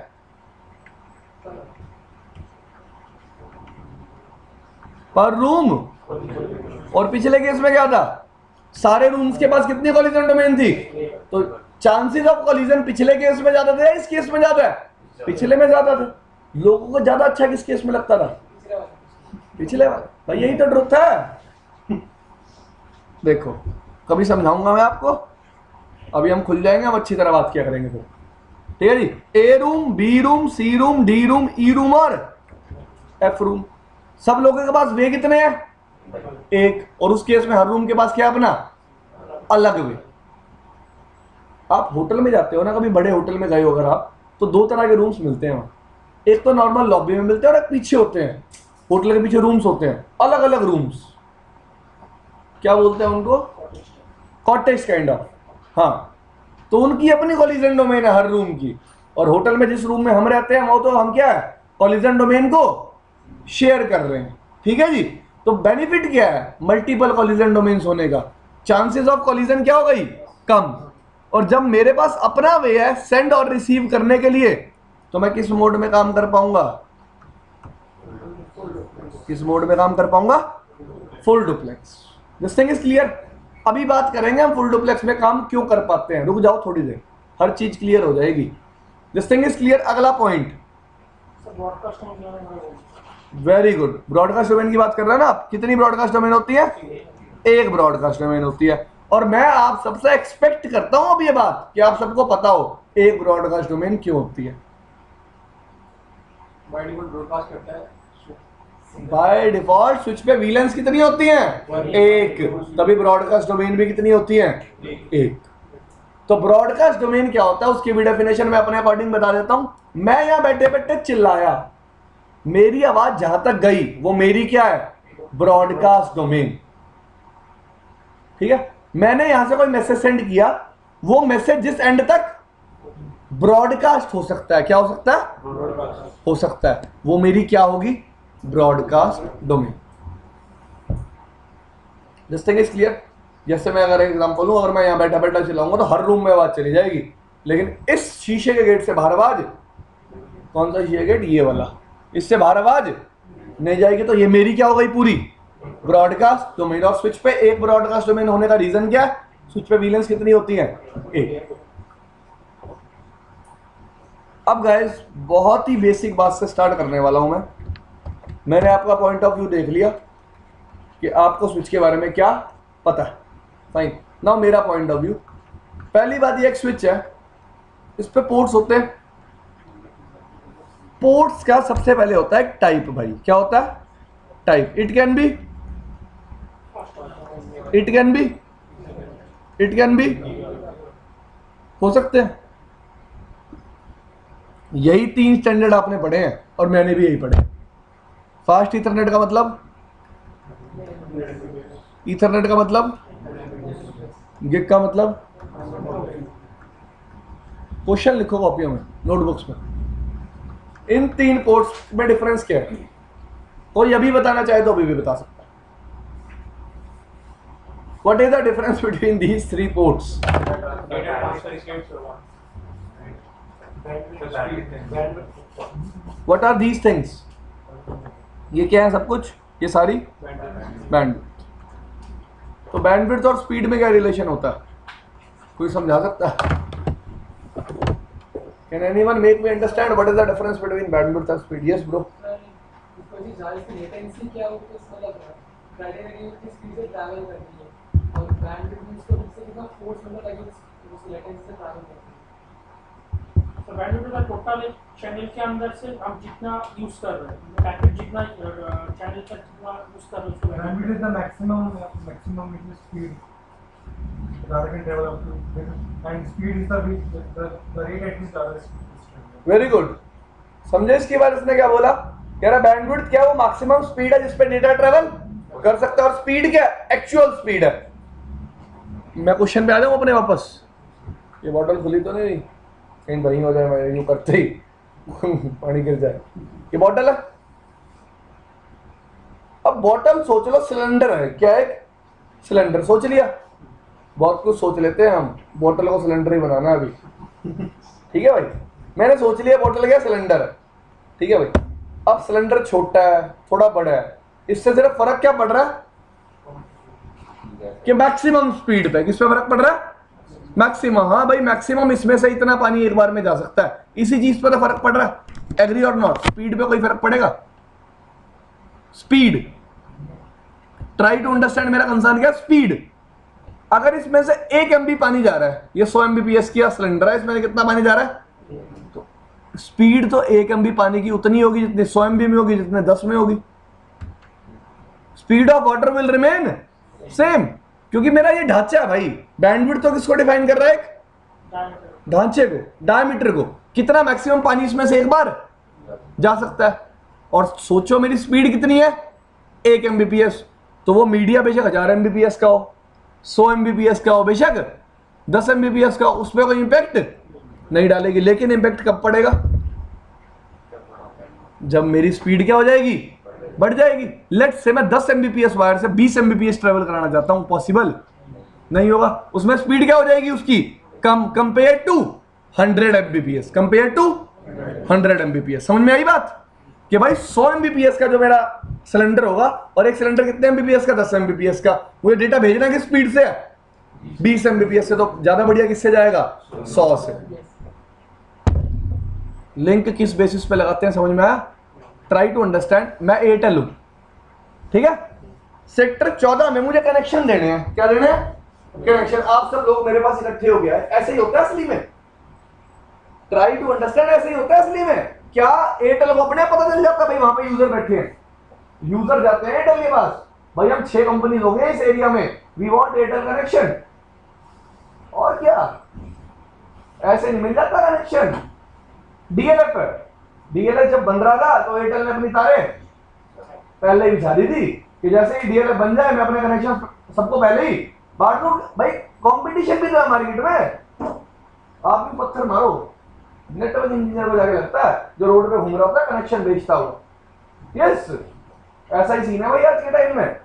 Speaker 1: पर रूम। और पिछले केस में क्या था? सारे रूम्स के पास कितनी कोलिजन डोमेन थी? तो चांसेस ऑफ कोलिजन पिछले केस में ज्यादा थे या इस केस में ज्यादा है? पिछले में ज्यादा थे। लोगों को ज्यादा अच्छा किस केस में लगता था? पिछले में। भाई यही तो ट्रुथ है। देखो कभी समझाऊंगा मैं आपको, अभी हम खुल जाएंगे, हम अच्छी तरह बात किया करेंगे फिर। ठीक है जी। A room, B room, C room, D room, E room और एफ रूम। सब लोगों के पास वे कितने हैं? एक। और उस केस में हर रूम के पास क्या अपना अलग वे। आप होटल में जाते हो ना, कभी बड़े होटल में गए हो अगर आप, तो दो तरह के रूम्स मिलते हैं वहां। एक तो नॉर्मल लॉबी में मिलते हैं और एक पीछे होते हैं, होटल के पीछे रूम्स होते हैं, अलग अलग रूम्स। क्या बोलते हैं उनको? Cottage kind of. हाँ, तो उनकी अपनी कोलिजन डोमेन है हर रूम की। और होटल में जिस रूम में हम रहते हैं वो तो हम क्या है, कोलिजन डोमेन को शेयर कर रहे हैं। ठीक है जी। तो बेनिफिट क्या है मल्टीपल कोलिजन डोमेन्स होने का? चांसेस ऑफ कोलिजन क्या हो गई? कम। और जब मेरे पास अपना वे है सेंड और रिसीव करने के लिए, तो मैं किस मोड में काम कर पाऊंगा? किस मोड में काम कर पाऊंगा? Full duplex. This thing is clear. अभी बात करेंगे हम फुल डुप्लेक्स में काम क्यों कर पाते हैं। रुक जाओ थोड़ी देर, हर चीज क्लियर हो जाएगी। This thing is clear. अगला point, very good. Broadcast domain की बात कर रहे हैं ना आप? कितनी ब्रॉडकास्ट डोमेन होती है? एक ब्रॉडकास्ट डोमेन होती है। और मैं आप सबसे एक्सपेक्ट करता हूं अब ये बात कि आप सबको पता हो एक ब्रॉडकास्ट डोमेन क्यों होती है।
Speaker 2: बाय डिफॉल्ट ब्रॉडकास्ट करता है।
Speaker 1: बाय डिफॉल्ट स्विच पे वीलेंस कितनी होती हैं? एक। तभी ब्रॉडकास्ट डोमेन भी कितनी होती है? एक। तो ब्रॉडकास्ट डोमेन क्या होता है उसकी भी डेफिनेशन मैं अपने अकॉर्डिंग बता देता हूं। मैं यहां बैठे बैठे चिल्लाया, मेरी आवाज जहां तक गई वो मेरी क्या है? Broadcast domain. ठीक है। मैंने यहां से कोई मैसेज सेंड किया, वो मैसेज जिस एंड तक ब्रॉडकास्ट हो सकता है, क्या हो सकता है? हो सकता है, वो मेरी क्या होगी? Broadcast domain. This thing is clear. जैसे मैं अगर एग्जांपल लूं, अगर मैं यहां बैठा बैठा चिल्लाऊंगा तो हर रूम में आवाज चली जाएगी, लेकिन इस शीशे के गेट से बाहर आवाज, कौन सा शीशे गेट? ये वाला, इससे बाहर आवाज नहीं जाएगी। तो ये मेरी क्या हो गई? पूरी ब्रॉडकास्ट डोमेन। और स्विच पे एक ब्रॉडकास्ट डोमेन होने का रीजन क्या है? स्विच पे वीलेंस कितनी होती है? एक। अब गाइस बहुत ही बेसिक बात से स्टार्ट करने वाला हूं मैं। मैंने आपका पॉइंट ऑफ व्यू देख लिया कि आपको स्विच के बारे में क्या पता है। फाइन। नाउ मेरा पॉइंट ऑफ व्यू, पहली बात ये एक स्विच है, इस पे पोर्ट्स होते हैं। पोर्ट्स का सबसे पहले होता है टाइप भाई, क्या होता है? Type. It can be it can be it can be हो सकते हैं। यही तीन स्टैंडर्ड आपने पढ़े हैं और मैंने भी यही पढ़े। फास्ट ईथरनेट का मतलब, ईथरनेट का मतलब, गिग का मतलब। क्वेश्चन लिखो कॉपियों में, नोटबुक्स में। इन तीन पोर्ट्स में डिफरेंस क्या है? कोई अभी बताना चाहे तो अभी भी बता सकता है। What is the difference between these three ports?
Speaker 2: Data transfer is going to one.
Speaker 1: What are these things? ये क्या है सब कुछ? ये सारी बैंडविड्थ। तो बैंडविड्थ और स्पीड में क्या रिलेशन होता है? कोई समझा सकता है? Can anyone make me understand what is the difference between bandwidth and speed? Yes, bro.
Speaker 4: उसको जी ज़्यादा से लेटेंसी क्या हो तो इसका मतलब क्राइटेरिया की स्पीड से ट्रैवल करती है और बैंडविड्थ मींस को इससे कितना फोर्स मतलब लगे उस लेटेंसी से ट्रैवल करती है।
Speaker 3: तो बैंडविड्थ का टोटल एक चैनल के अंदर से हम जितना यूज कर रहे हैं, पैकेट जितना चैनल का जितना यूज कर रहे हैं उसको
Speaker 5: Bandwidth is the maximum maximum which is speed data can travel up to, and speed is the the, the, the rate at which data is traveling.
Speaker 1: Very good. समझे इसके बाद इसने क्या बोला? कह रहा बैंडविड्थ क्या है? वो मैक्सिमम स्पीड है जिस पे डेटा ट्रेवल कर सकता है। और स्पीड क्या है? एक्चुअल स्पीड है। मैं क्वेश्चन पे आ जाऊं अपने वापस। ये बॉटल खुली तो नहीं, कहीं वहीं हो जाए, मैं यूं करते ही पानी गिर जाए। ये बॉटल है। अब बॉटल सोच लो सिलेंडर है। क्या है? सिलेंडर। सोच लिया? बहुत कुछ सोच लेते हैं हम, बॉटल को सिलेंडर ही बनाना है अभी। ठीक है भाई, मैंने सोच लिया बॉटल क्या सिलेंडर है। ठीक है भाई, अब सिलेंडर छोटा है, थोड़ा बड़ा है, इससे सिर्फ फर्क क्या पड़ रहा है कि मैक्सिमम स्पीड पे। किस पे फर्क पड़ रहा है? मैक्सिमम। हाँ भाई, मैक्सिमम इसमें से इतना पानी एक बार में जा सकता है, इसी चीज पर तो फर्क पड़ रहा है। एग्री और नॉट? स्पीड पे कोई फर्क पड़ेगा? Speed, try to understand. मेरा कंसर्न क्या? स्पीड। अगर इसमें से एक एमबी पानी जा रहा है, ये सौ एमबीपीएस की सिलेंडर है, इसमें कितना पानी जा रहा है? तो स्पीड तो एक एमबी पानी की उतनी होगी जितनी सौ एमबी में होगी, जितने दस में होगी। Speed of water will remain same, क्योंकि मेरा ये ढांचा है भाई। बैंडविड्थ तो किसको डिफाइन कर रहा है? एक ढांचे को, डायमीटर को। कितना मैक्सिमम पानी इसमें से एक बार जा सकता है। और सोचो मेरी स्पीड कितनी है? एक एमबीपीएस। तो वो मीडिया बेशक हजार एमबीपीएस का हो, सौ एमबीपीएस का हो, बेशक दस एमबीपीएस का हो, उस पर कोई इंपैक्ट नहीं डालेगी। लेकिन इंपैक्ट कब पड़ेगा? जब मेरी स्पीड क्या हो जाएगी? बढ़ जाएगी। लेट्स से मैं दस एमबीपीएस वायर से बीस एमबीपीएस ट्रेवल कराना चाहता हूं, पॉसिबल नहीं होगा। उसमें स्पीड क्या हो जाएगी उसकी? कम, compare to hundred Mbps. Compare to hundred Mbps. समझ में आई बात? कि भाई सौ एमबीपीएस का जो मेरा सिलेंडर होगा, और एक सिलेंडर कितने एमबीपीएस का? दस एमबीपीएस का। मुझे डेटा भेजना किस स्पीड से है? बीस एमबीपीएस से। तो ज्यादा बढ़िया किससे जाएगा? सौ से। लिंक किस बेसिस पे लगाते हैं, समझ में आया? Try to understand. मैं एयरटेल हूं, ठीक है? सेक्टर चौदह में मुझे कनेक्शन देने हैं। क्या देने हैं? कनेक्शन। आप सब लोग मेरे पास इकट्ठे हो गया है। ऐसे ही होता है असली में। Try to understand. ऐसे ही होता है असली में। क्या एयरटेल को अपने पता चल जाता है भाई वहां पे यूजर बैठे हैं? यूजर जाते हैं एयरटेल के पास, भाई हम छह कंपनी हो गए इस एरिया में, वी वांट एयरटेल कनेक्शन। और क्या ऐसे नहीं मिल जाता कनेक्शन? डीएलएफ है। डीएलएफ जब बन रहा था तो एयरटेल ने अपनी तारें पहले ही बिछा दी थी कि जैसे ही डीएलएफ बन जाए मैं अपने कनेक्शन सबको पहले ही बांट दूं। भाई कंपटीशन भी था मार्केट में। आप भी पत्थर मारो, नेटवर्क इंजीनियर को जाके लगता है जो रोड पे घूम रहा होता है कनेक्शन बेचता हुआ। यस, ऐसा ही सीन है भाई आज के टाइम में।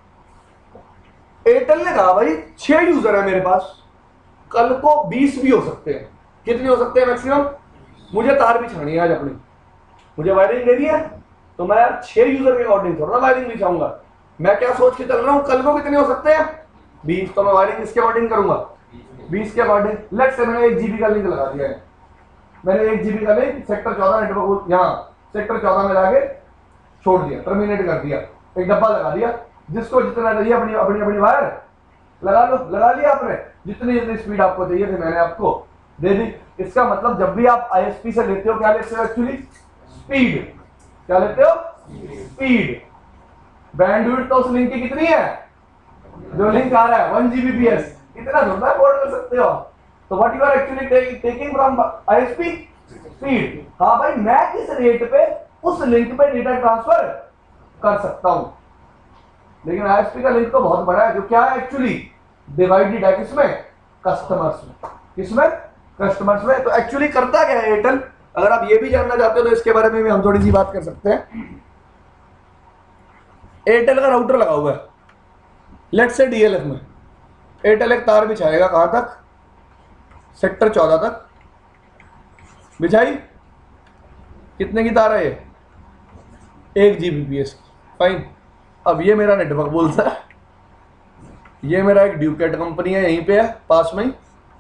Speaker 1: एयरटेल ने कहा भाई छह यूजर है मेरे पास, कल को बीस भी हो सकते हैं। कितने हो सकते हैं मैक्सिमम? मुझे तार बिछानी है आज अपनी, मुझे वायरिंग देनी है, तो मैं यार छह यूजर के अकॉर्डिंग थोड़ा ना वायरिंग बिछाऊंगा। मैं क्या सोच के चल रहा हूं, कल को कितने हो सकते हैं? बीस। तो मैं वायरिंग इसके अकॉर्डिंग करूंगा, बीस के अकॉर्डिंग। लेट्स से मैंने एक जीबी का लिंक लगा दिया है। मैंने एक जीबी का लिंक सेक्टर चौदह नेटवर्क यहाँ सेक्टर चौदह में लाके छोड़ दिया, टर्मिनेट कर दिया, एक डब्बा लगा दिया। जिसको जितना चाहिए अपनी अपनी अपनी वायर लगा लो, लगा लिया आपने। जितनी जितनी स्पीड आपको चाहिए थी मैंने आपको दे दी। इसका मतलब जब भी आप आईएसपी से लेते हो क्या लेते हो एक्चुअली? स्पीड। क्या लेते हो? स्पीड। बैंडविड्थ तो उस लिंक की कितनी है जो लिंक आ रहा है वन जीबीपीएस, इतना थोड़ा कोड कर सकते हो। तो what you are actually taking from ISP? Speed. हाँ भाई मैं किस रेट पे उस लिंक पे डेटा ट्रांसफर कर सकता हूं, लेकिन आईएसपी का लिंक तो बहुत बड़ा है जो क्या है एक्चुअली डिवाइडेड है किसमें? कस्टमर्स में। किसमें? कस्टमर्स में। तो एक्चुअली करता क्या है एयरटेल, अगर आप ये भी जानना चाहते हो तो इसके बारे में भी हम थोड़ी सी बात कर सकते हैं। एयरटेल का राउटर लगा हुआ है लेट्स से डीएलएफ में, एयरटेल एक तार बिछाएगा कहां तक? सेक्टर चौदह तक बिछाई। कितने की तार है ये? एक जीबीपीएस की। फाइन। अब ये मेरा नेटवर्क बोलता है, ये मेरा एक ड्यूकेट कंपनी है यहीं पे है पास में ही,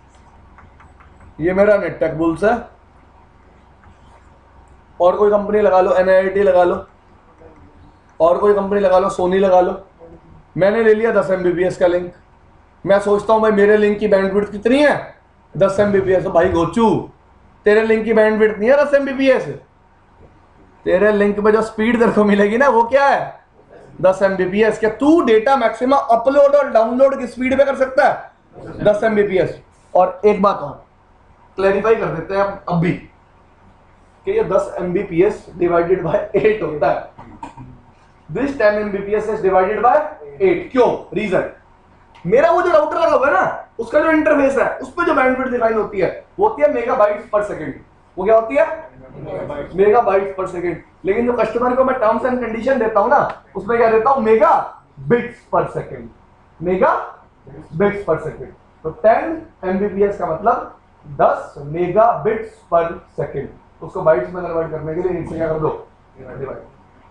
Speaker 1: ये मेरा नेटटेक बुल्स है, और कोई कंपनी लगा लो, एनआईटी लगा लो, और कोई कंपनी लगा लो, सोनी लगा लो। मैंने ले लिया दस एमबीपीएस का लिंक। मैं सोचता हूं भाई मेरे लिंक की बैंडविड्थ कितनी है? दस एमबीपीएस। तो भाई गोचू तेरे लिंक की बैंडविड्थ नहीं है दस एमबीपीएस, तेरे लिंक पे जो स्पीड तेरे को मिलेगी ना वो क्या है? दस एमबीपीएस। क्या तू डेटा मैक्सिमम अपलोड और डाउनलोड की स्पीड पे कर सकता है? दस एमबीपीएस। और एक बात और क्लैरिफाई कर देते हैं अब अब भी कि ये दस एमबीपीएस डिवाइडेड बाय एट होता है। This ten MBPS is divided by eight. क्यों? रीजन, मेरा वो जो राउटर लगा हुआ है ना उसका जो इंटरफेस है उस पर जो बैंडविड्थ डिफाइन होती है वो होती है मेगाबाइट्स पर सेकंड। वो क्या होती है? मेगाबाइट्स पर सेकंड। लेकिन जो कस्टमर को मैं टर्म्स एंड कंडीशन देता हूं ना उसमें क्या देता हूं? Megabits per second. Megabits per second. तो टेन एमबीपीएस का मतलब दस मेगा बिट्स पर सेकंड। उसको बाइट्स में कन्वर्ट करने के लिए इनसे क्या कर दो? Divide.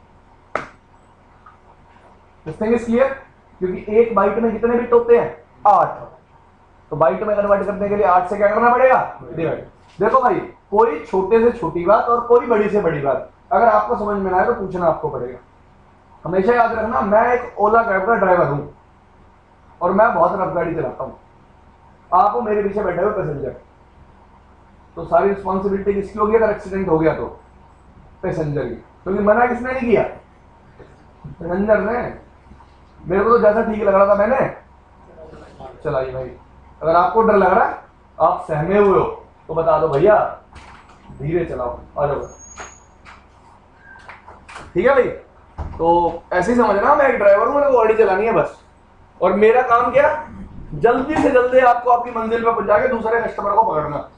Speaker 1: This thing is clear? क्योंकि एक बाइट में कितने बिट होते हैं? आठ। तो बाइट में कन्वर्ट करने के लिए आठ से क्या करना पड़ेगा? डिवाइड। देखो भाई कोई छोटे से छोटी बात और कोई बड़ी से बड़ी बात अगर आपको समझ में ना आए तो पूछना आपको पड़ेगा। हमेशा याद रखना मैं एक ओला कैब का ड्राइवर हूं और मैं बहुत रफ गाड़ी चलाता हूं। आप मेरे पीछे बैठे हुए पैसेंजर, तो सारी रिस्पॉन्सिबिलिटी किसकी होगी अगर एक्सीडेंट हो गया तो? पैसेंजर की। क्योंकि मना किसने नहीं किया? पैसेंजर ने। मेरे को तो जैसा ठीक लग रहा था मैंने चलाई भाई। अगर आपको डर लग रहा है, आप सहमे हुए हो तो बता दो भैया धीरे चलाओ, आ जाओ। ठीक है भाई? तो ऐसे ही समझना मैं एक ड्राइवर हूं, मेरे को गाड़ी चलानी है बस, और मेरा काम क्या? जल्दी से जल्दी आपको आपकी मंजिल पर पहुंचा के दूसरे कस्टमर को पकड़ना।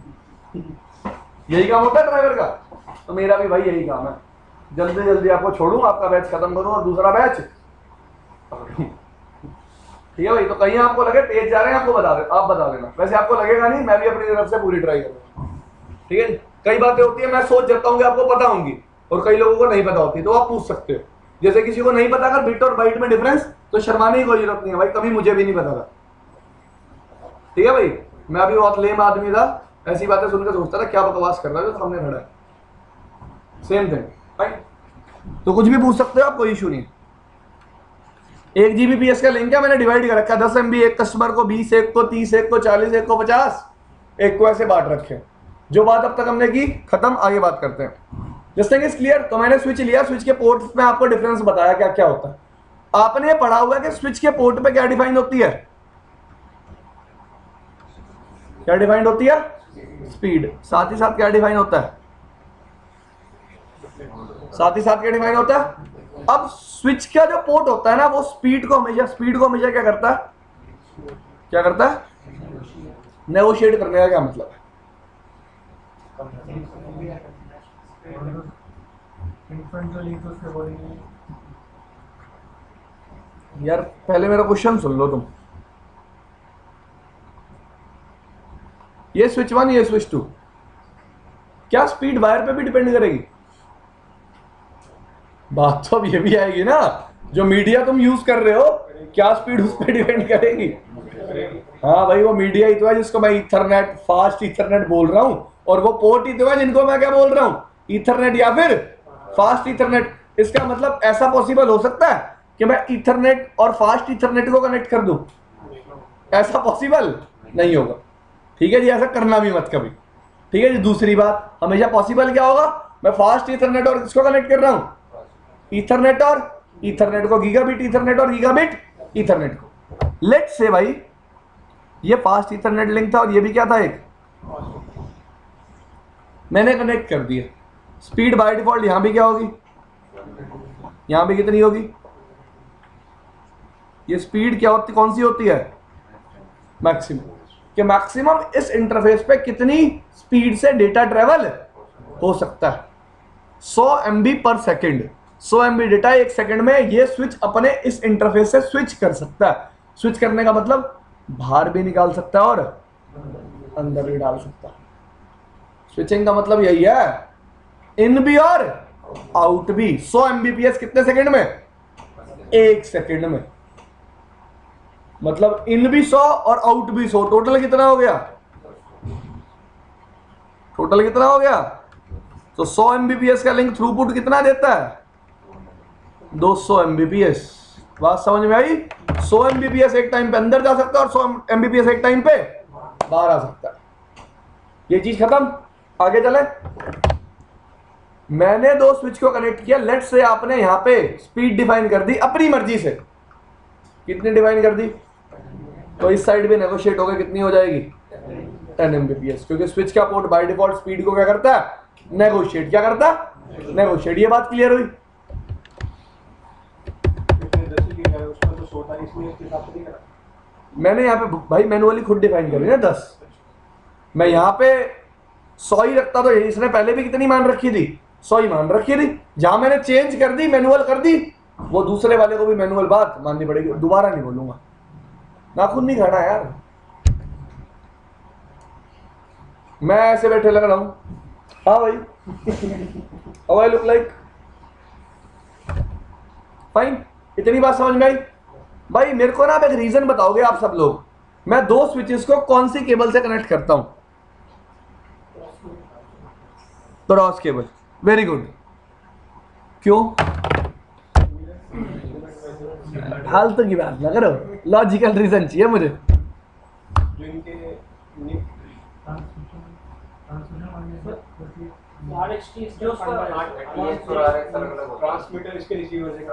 Speaker 1: यही काम होता है ड्राइवर का। तो मेरा भी भाई यही काम है, जल्दी जल्दी आपको छोड़ूं, आपका बैच खत्म करूं और दूसरा बैच पकड़ूं। ठीक है भाई? तो कहीं आपको लगे तेज जा रहे हैं आपको बता दे, आप बता देना। वैसे आपको लगेगा नहीं, मैं भी अपनी तरफ से पूरी ट्राई करूंगा। ठीक है? कई बातें होती है मैं सोच जाता हूँ कि आपको पता होंगी और कई लोगों को नहीं पता होती, तो आप पूछ सकते हो। जैसे किसी को नहीं पता अगर बिट और बाइट में डिफरेंस, तो शर्माने की कोई जरूरत नहीं है भाई, कभी मुझे भी नहीं पता था। ठीक है भाई? मैं अभी बहुत लेम आदमी था, ऐसी बातें सुनकर सोचता था क्या बकवास कर रहा है जो सामने खड़ा है। Same thing right? तो कुछ भी पूछ सकते हो आप, कोई इशू नहीं। एक जीबीपीएस का लिंक है, मैंने डिवाइड कर रखा है दस एमबी एक कस्टमर को, बीस एक को, तीस एक को, चालीस एक को, पचास एक को, ऐसे बांट रखे। जो बात अब तक हमने की खत्म, आगे बात करते हैं। This thing is clear? तो मैंने स्विच लिया, स्विच के पोर्ट में आपको डिफरेंस बताया क्या क्या होता है। आपने पढ़ा हुआ है कि स्विच के पोर्ट पे क्या डिफाइन होती है? क्या डिफाइंड होती है? स्पीड। साथ ही साथ क्या डिफाइन होता है? साथ ही साथ क्या डिफाइन होता है? अब स्विच का जो पोर्ट होता है ना वो स्पीड को हमेशा स्पीड को हमेशा क्या करता है? क्या करता है? नेगोशिएट करने का क्या मतलब है? यार पहले मेरा क्वेश्चन सुन लो तुम। ये स्विच वन, ये स्विच टू, क्या स्पीड वायर पे भी डिपेंड करेगी? बात तो अब ये भी आएगी ना, जो मीडिया तुम यूज कर रहे हो क्या स्पीड उस पर डिपेंड करेगी? हाँ भाई, वो मीडिया ही तो है जिसको मैं इथरनेट, फास्ट इथरनेट बोल रहा हूं, और वो पोर्ट ही तो है जिनको मैं क्या बोल रहा हूं? इथरनेट या फिर फास्ट इथरनेट। इसका मतलब ऐसा पॉसिबल हो सकता है कि मैं इथरनेट और फास्ट इथरनेट को कनेक्ट कर दूं? ऐसा पॉसिबल नहीं होगा। ठीक है जी, ऐसा करना भी मत कभी। ठीक है जी। दूसरी बात, हमेशा पॉसिबल क्या होगा, मैं फास्ट ईथरनेट और किसको कनेक्ट कर रहा हूं, ईथरनेट और ईथरनेट को, गीगाबिट ईथरनेट और गीगाबिट ईथरनेट को। लेट से भाई ये फास्ट ईथरनेट लिंक था और ये भी क्या था, एक मैंने कनेक्ट कर दिया। स्पीड बाय डिफॉल्ट यहां भी क्या होगी, यहां भी कितनी होगी, ये स्पीड क्या होती, कौन सी होती है, मैक्सिमम। कि मैक्सिमम इस इंटरफेस पे कितनी स्पीड से डेटा ट्रेवल हो सकता है, सौ एम बी पर सेकेंड। सौ एम बी डेटा एक सेकंड में ये स्विच अपने इस इंटरफेस से स्विच कर सकता है। स्विच करने का मतलब बाहर भी निकाल सकता है और अंदर भी डाल सकता है। स्विचिंग का मतलब यही है, इन भी और आउट भी। सौ एम बी पी एस कितने सेकंड में, एक सेकंड में। मतलब इन भी सौ और आउट भी सौ, टोटल कितना हो गया, टोटल कितना हो गया। तो सौ एम बी पी एस का लिंक थ्रूपुट कितना देता है, दो सौ एम बी पी एस। बात समझ में आई। सौ एम बी पी एस एक टाइम पे अंदर जा सकता है और सौ एम बी पी एस एक टाइम पे बाहर आ सकता है। ये चीज खत्म, आगे चले। मैंने दो स्विच को कनेक्ट किया। लेट से आपने यहां पे स्पीड डिफाइन कर दी अपनी मर्जी से, कितनी डिफाइन कर दी, तो इस साइड भी नेगोशिएट होकर कितनी हो जाएगी, ten M B P S. क्योंकि स्विच का पोर्ट बाय डिफॉल्ट स्पीड को क्या करता है, नेगोशिएट। क्या करता है, नेगोशिएट। ये बात क्लियर हुई। मैंने यहाँ पे भाई मैनुअली खुद डिफाइन करी ना दस। मैं यहाँ पे सौ ही रखता तो इसने पहले भी कितनी मान रखी थी, सौ ही मान रखी थी। जहां मैंने चेंज कर दी, मैनुअल कर दी, वो दूसरे वाले को भी मैनुअल बात माननी पड़ेगी। दोबारा नहीं बोलूंगा, नाखून नहीं खाना यार। मैं ऐसे बैठे लग रहा हूं, हाँ भाई how I look like, fine. इतनी बात समझ में आई। भाई मेरे को ना आप एक रीजन बताओगे आप सब लोग, मैं दो स्विचेस को कौन सी केबल से कनेक्ट करता हूं, क्रॉस केबल। Very good. क्यों, फालतू की बात ना करो, लॉजिकल रीजन चाहिए मुझे।
Speaker 2: जो इनके ट्रांसमीटर इसके रिसीवर से,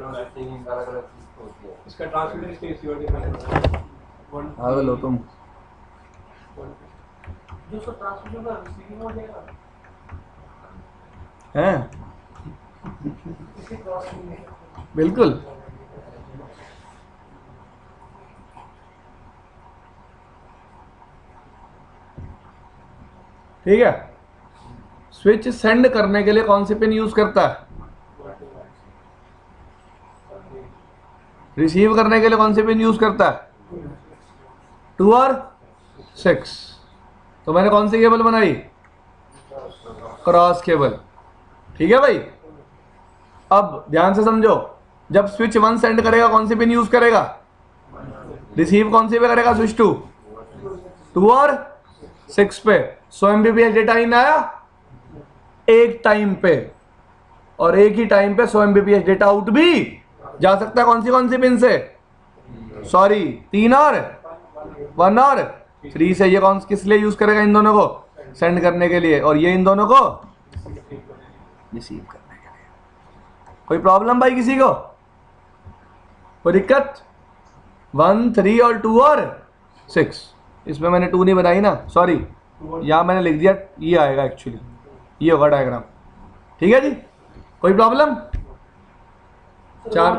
Speaker 2: इसका ट्रांसमीटर इसके रिसीवर से।
Speaker 1: पागल हो तुम।
Speaker 3: जो उसको ट्रांसमिशन का रिसीविंग हो जाएगा
Speaker 1: हैं, बिल्कुल। ठीक है। स्विच सेंड करने के लिए कौन सी पिन यूज करता है, रिसीव करने के लिए कौन सी पिन यूज करता है, टू और सिक्स। तो मैंने कौन सी केबल बनाई, क्रॉस केबल। ठीक है भाई। अब ध्यान से समझो, जब स्विच वन सेंड करेगा कौन सी पिन यूज करेगा, रिसीव कौन सी पे करेगा, स्विच टू, टू और सिक्स पे। सौ M B P S data in आया एक टाइम पे, और एक ही टाइम पे सौ M B P S data out भी जा सकता है। कौन सी कौन सी पिन से, सॉरी तीन और वन और थ्री से। ये कौन किस लिए यूज करेगा, इन दोनों को सेंड करने के लिए, और ये इन दोनों को रिसीव करने के लिए। कोई प्रॉब्लम भाई किसी को, कोई दिक्कत। वन थ्री और टू और सिक्स। इसमें मैंने टू नहीं बनाई ना, सॉरी, यहां मैंने लिख दिया, ये आएगा एक्चुअली, ये होगा डायग्राम। ठीक है जी, कोई प्रॉब्लम। चार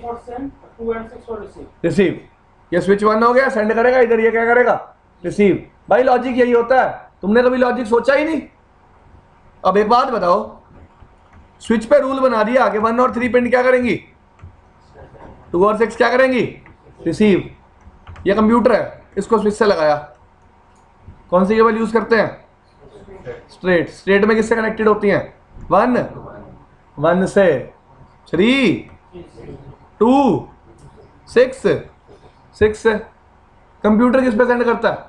Speaker 1: रिसीव, ये स्विच वन हो गया, सेंड करेगा, इधर ये क्या करेगा, रिसीव। भाई लॉजिक यही होता है, तुमने कभी लॉजिक सोचा ही नहीं। अब एक बात बताओ, स्विच पे रूल बना दिया कि वन और थ्री पिन क्या करेंगी, टू और सिक्स क्या करेंगी, रिसीव। ये कंप्यूटर है, इसको स्विच से लगाया, कौन सी केबल यूज करते हैं, स्ट्रेट। स्ट्रेट में किससे कनेक्टेड होती हैं, वन, वन से, थ्री, टू, सिक्स, सिक्स से। कंप्यूटर किस पे सेंड करता है,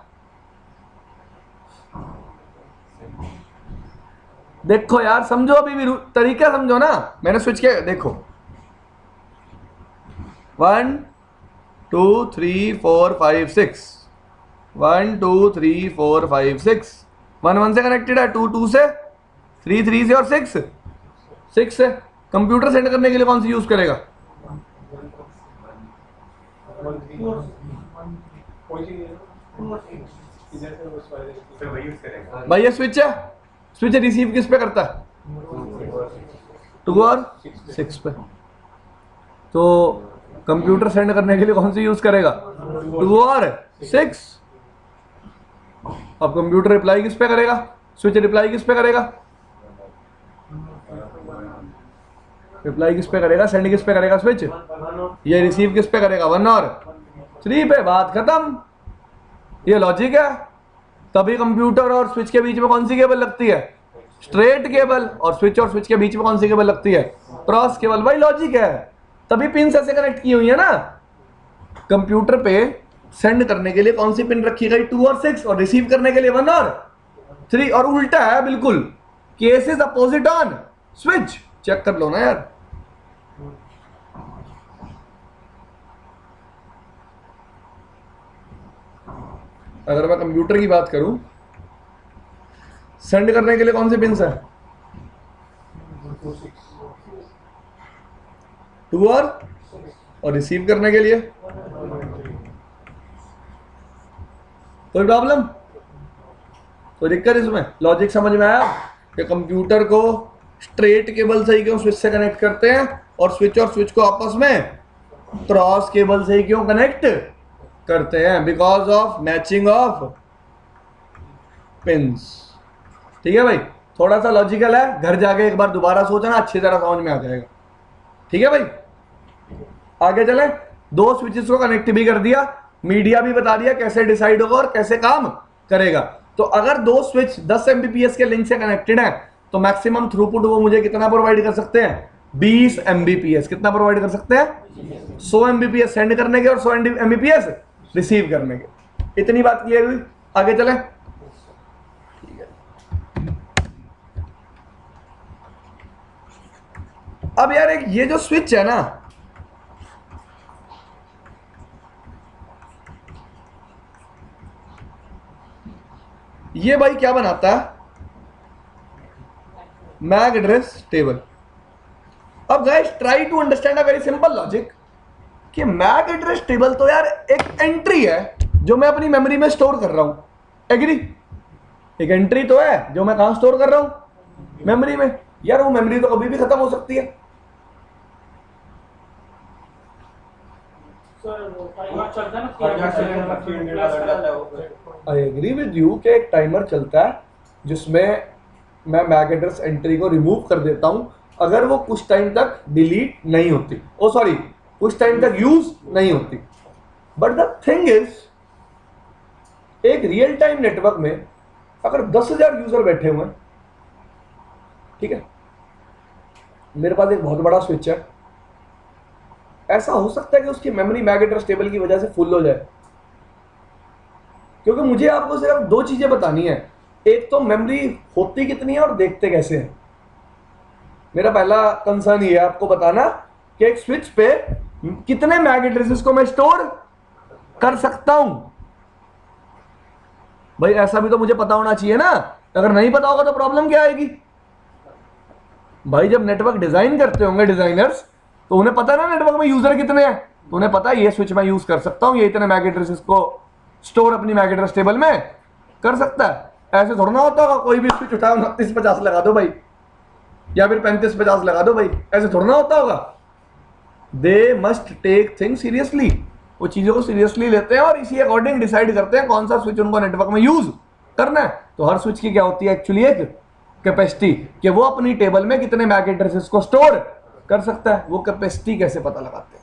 Speaker 1: देखो यार समझो, अभी भी तरीका समझो ना। मैंने स्विच के देखो, one two three four five six, one two three four five six, one one से कनेक्टेड है, टू टू से, थ्री थ्री से और सिक्स सिक्स से। कंप्यूटर सेंड करने के लिए कौन सी यूज करेगा?
Speaker 2: वन थ्री कोई सी नहीं है इधर से उस वाले
Speaker 6: फिर वही यूज करेगा।
Speaker 1: भाई ये स्विच है, स्विच रिसीव किस पे करता है? टू और सिक्स पे। तो कंप्यूटर सेंड करने के लिए कौन सी यूज करेगा? टू और सिक्स। अब कंप्यूटर रिप्लाई किस पे करेगा? स्विच रिप्लाई किस पे करेगा? रिप्लाई किस पे करेगा? सेंड किस पे करेगा? स्विच। ये रिसीव किस पे करेगा? वन और थ्री पे। बात खत्म। ये लॉजिक है। तभी कंप्यूटर और स्विच के बीच में कौन सी केबल लगती है? Straight cable. और स्विच और स्विच के बीच में कौन सी केबल लगती है? Cross cable. भाई लॉजिक है, तभी पिन ऐसे कनेक्ट की हुई है ना। कंप्यूटर पे सेंड करने के लिए कौन सी पिन रखी गई? टू और सिक्स। और रिसीव करने के लिए वन और थ्री। और उल्टा है बिल्कुल, case is opposite on switch. Check कर लो ना यार। अगर मैं कंप्यूटर की बात करूं, सेंड करने के लिए कौन सी पिन है? टू और और रिसीव करने के लिए कोई प्रॉब्लम, कोई दिक्कत इसमें? लॉजिक समझ में आया कि कंप्यूटर को स्ट्रेट केबल से ही क्यों स्विच से कनेक्ट करते हैं और स्विच और स्विच को आपस में क्रॉस केबल से ही क्यों कनेक्ट करते हैं? Because of matching of pins. ठीक है भाई, थोड़ा सा लॉजिकल है, घर जाके एक बार दोबारा सोचना, अच्छी तरह समझ में आ जाएगा। ठीक है भाई, आगे चले। दो स्विचेस को कनेक्ट भी कर दिया, मीडिया भी बता दिया कैसे डिसाइड होगा और कैसे काम करेगा। तो अगर दो स्विच टेन एमबीपीएस के लिंक से कनेक्टेड है तो मैक्सिमम थ्रूपुट वो मुझे कितना प्रोवाइड कर सकते हैं? Twenty Mbps. कितना प्रोवाइड कर सकते हैं? सौ एमबीपीएस सेंड करने के और सौ एमबीपीएस रिसीव करने के। इतनी बात क्लियर हुई? आगे चले। अब यार एक ये जो स्विच है ना, ये भाई क्या बनाता है? MAC address table. अब guys try to understand a very simple logic कि मैक एड्रेस टेबल तो यार एक एंट्री है जो मैं अपनी मेमोरी में स्टोर कर रहा हूं। एग्री? एक एंट्री तो है जो मैं कहां स्टोर कर रहा हूं? मेमोरी में। यार वो मेमोरी तो कभी भी खत्म हो सकती है। आई एग्री विद यू कि एक टाइमर चलता है जिसमें मैं मैक एड्रेस एंट्री को रिमूव कर देता हूं अगर वो कुछ टाइम तक डिलीट नहीं होती, ओ सॉरी कुछ टाइम तक यूज नहीं होती। बट द थिंग इज, एक रियल टाइम नेटवर्क में अगर दस हजार यूजर बैठे हुए हैं, ठीक है, मेरे पास एक बहुत बड़ा स्विच है, ऐसा हो सकता है कि उसकी मेमोरी मैक एड्रेस टेबल की वजह से फुल हो जाए। क्योंकि मुझे आपको सिर्फ दो चीजें बतानी है, एक तो मेमोरी होती कितनी है और देखते कैसे हैं। मेरा पहला कंसर्न ये है आपको बताना कि एक स्विच पे कितने मैक एड्रेसेस को मैं स्टोर कर सकता हूं। भाई ऐसा भी तो मुझे पता होना चाहिए ना, अगर नहीं पता होगा तो प्रॉब्लम क्या आएगी? भाई जब नेटवर्क डिजाइन करते होंगे डिजाइनर्स, तो उन्हें पता ना नेटवर्क में यूजर कितने हैं, तो उन्हें पता है ये स्विच मैं यूज कर सकता हूं, ये इतने मैक एड्रेसेस को स्टोर अपनी मैक एड्रेस टेबल में कर सकता है। ऐसे थोड़ा ना होता होगा कोई भी स्विच उठाओ उनतीस पचास लगा दो भाई, या फिर पैंतीस पचास लगा दो भाई, ऐसे थोड़ा ना होता होगा। They must take thing seriously, वो चीजों को सीरियसली लेते हैं और इसी अकॉर्डिंग डिसाइड करते हैं कौन सा स्विच उनको नेटवर्क में यूज करना है। तो हर स्विच की क्या होती है एक्चुअली? एक कैपेसिटी, कि वो अपनी टेबल में कितने मैक एड्रेसेस को स्टोर कर सकता है। वो कैपेसिटी कैसे पता लगाते हैं?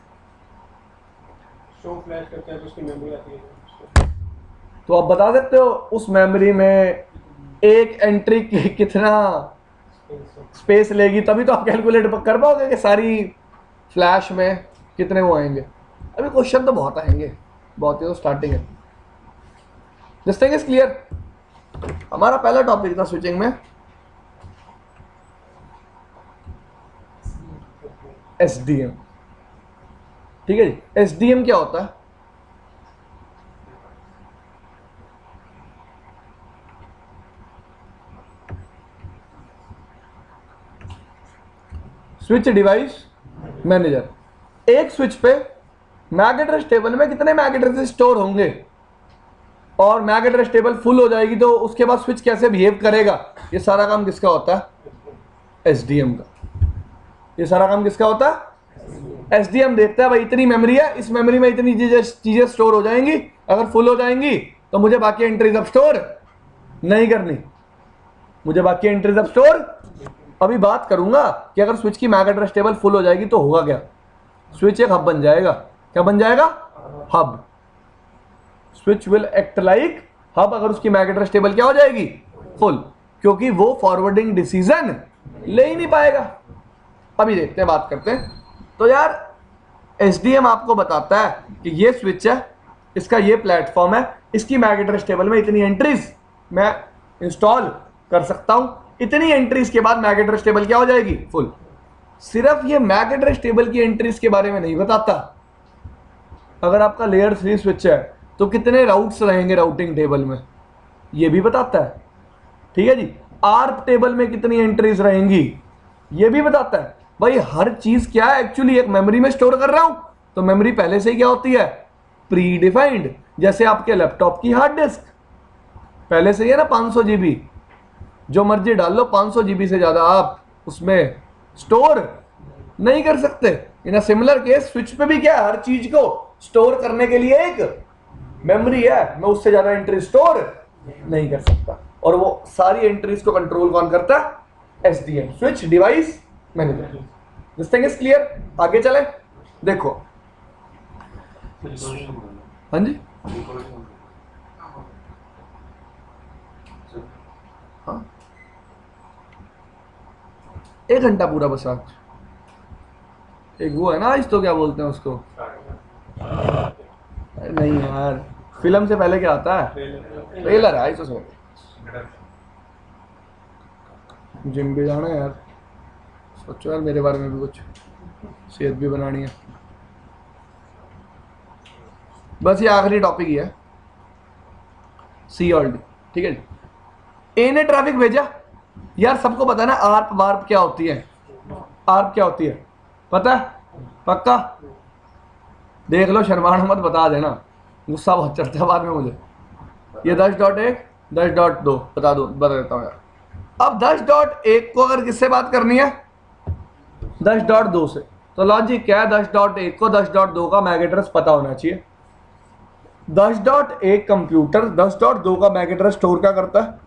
Speaker 2: शो फ्लैश करते हैं तो उसकी मेमोरी आती है।
Speaker 1: तो आप बता सकते हो उस मेमोरी में एक एंट्री की कितना स्पेस लेगी, तभी तो आप कैलकुलेट कर पाओगे कि सारी फ्लैश में कितने वो आएंगे। अभी क्वेश्चन तो बहुत आएंगे, बहुत ही तो स्टार्टिंग है। This thing is clear. हमारा पहला टॉपिक था स्विचिंग में एसडीएम। ठीक है जी, एसडीएम क्या होता है? Switch device manager. एक स्विच पे मैक एड्रेस टेबल में कितने मैक एड्रेस स्टोर होंगे और मैक एड्रेस टेबल फुल हो जाएगी तो उसके बाद स्विच कैसे बिहेव करेगा, ये सारा काम किसका होता है? एसडीएम का। ये सारा काम किसका होता है? एसडीएम देखता है भाई इतनी मेमोरी है, इस मेमोरी में इतनी चीजें चीजें स्टोर हो जाएंगी, अगर फुल हो जाएंगी तो मुझे बाकी एंट्रीज अब स्टोर नहीं करनी, मुझे बाकी एंट्रीज अब स्टोर। अभी बात करूंगा कि अगर स्विच की मैक एड्रेस टेबल फुल हो जाएगी तो होगा क्या। स्विच एक हब बन जाएगा। क्या बन जाएगा? Hub. Switch will act like hub अगर उसकी मैक एड्रेस टेबल क्या हो जाएगी? फुल, क्योंकि वो फॉरवर्डिंग डिसीजन ले ही नहीं पाएगा। अभी देखते हैं, बात करते हैं। तो यार एसडीएम आपको बताता है कि ये स्विच है, इसका ये प्लेटफॉर्म है, इसकी मैक एड्रेस टेबल में इतनी एंट्रीज मैं इंस्टॉल कर सकता हूं, इतनी एंट्रीज के बाद मैक एड्रेस टेबल क्या हो जाएगी? फुल। सिर्फ ये मैक एड्रेस टेबल की एंट्रीज के बारे में नहीं बताता, अगर आपका लेयर थ्री स्विच है तो कितने राउट्स रहेंगे राउटिंग टेबल में, ये भी बताता है। ठीक है जी। आर्प टेबल में कितनी एंट्रीज रहेंगी, ये भी बताता है। भाई हर चीज क्या है, एक्चुअली एक मेमोरी में स्टोर कर रहा हूं तो मेमोरी पहले से ही क्या होती है? Predefined. जैसे आपके लैपटॉप की हार्ड डिस्क पहले से ही है ना पाँच सौ जीबी, जो मर्जी डाल लो, पाँच सौ जीबी से ज्यादा आप उसमें स्टोर नहीं कर सकते। In a similar case switch पे भी क्या है, हर चीज को स्टोर करने के लिए एक मेमोरी है, मैं उससे ज्यादा एंट्री स्टोर नहीं कर सकता। और वो सारी एंट्रीज को कंट्रोल कौन करता है? SDM, switch device manager. This thing is clear. आगे चले, देखो। हाँ जी, हाँ एक घंटा पूरा बस आज। एक वो है ना आज, तो क्या बोलते हैं उसको, नहीं यार फिल्म से पहले क्या आता है? ट्रेलर है। तो सो जिम भी जाना है यार, सोचो यार मेरे बारे में भी कुछ, सेहत भी बनानी है। बस ये आखिरी टॉपिक ही है, सी और डी। ठीक है जी। ए ने ट्रैफिक भेजा, यार सबको पता है ना आर्प वार्प क्या होती है? आर्प क्या होती है पता है? पक्का देख लो, शर्माना मत, बता देना, गुस्सा बहुत चढ़ता है बाद में मुझे। ये दस डॉट एक, दस डॉट दो बता दो, बता देता हूँ यार। अब दस डॉट एक को अगर किससे बात करनी है? दस डॉट दो से। तो लॉजिक क्या है? दस डॉट एक को दस डॉट दो का मैक एड्रेस पता होना चाहिए। दस डॉट एक कंप्यूटर दस डॉट दो का मैक एड्रेस स्टोर क्या करता है?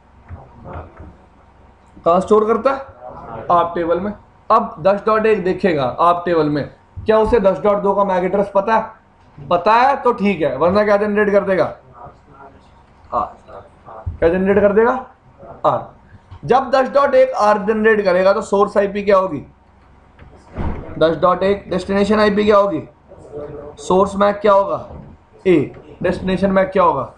Speaker 1: कहाँ स्टोर करता है? आप टेबल में। अब दस डॉट एक देखेगा आप टेबल में, क्या उसे दस डॉट दो का मैक एड्रेस पता है? पता है तो ठीक है, वरना क्या जनरेट कर देगा? आर। क्या जनरेट कर देगा? आर। जब दस डॉट एक आर जनरेट करेगा तो सोर्स आईपी क्या होगी? दस डॉट एक। डेस्टिनेशन आईपी क्या होगी? सोर्स मैक क्या होगा? ए। डेस्टिनेशन मैक क्या होगा?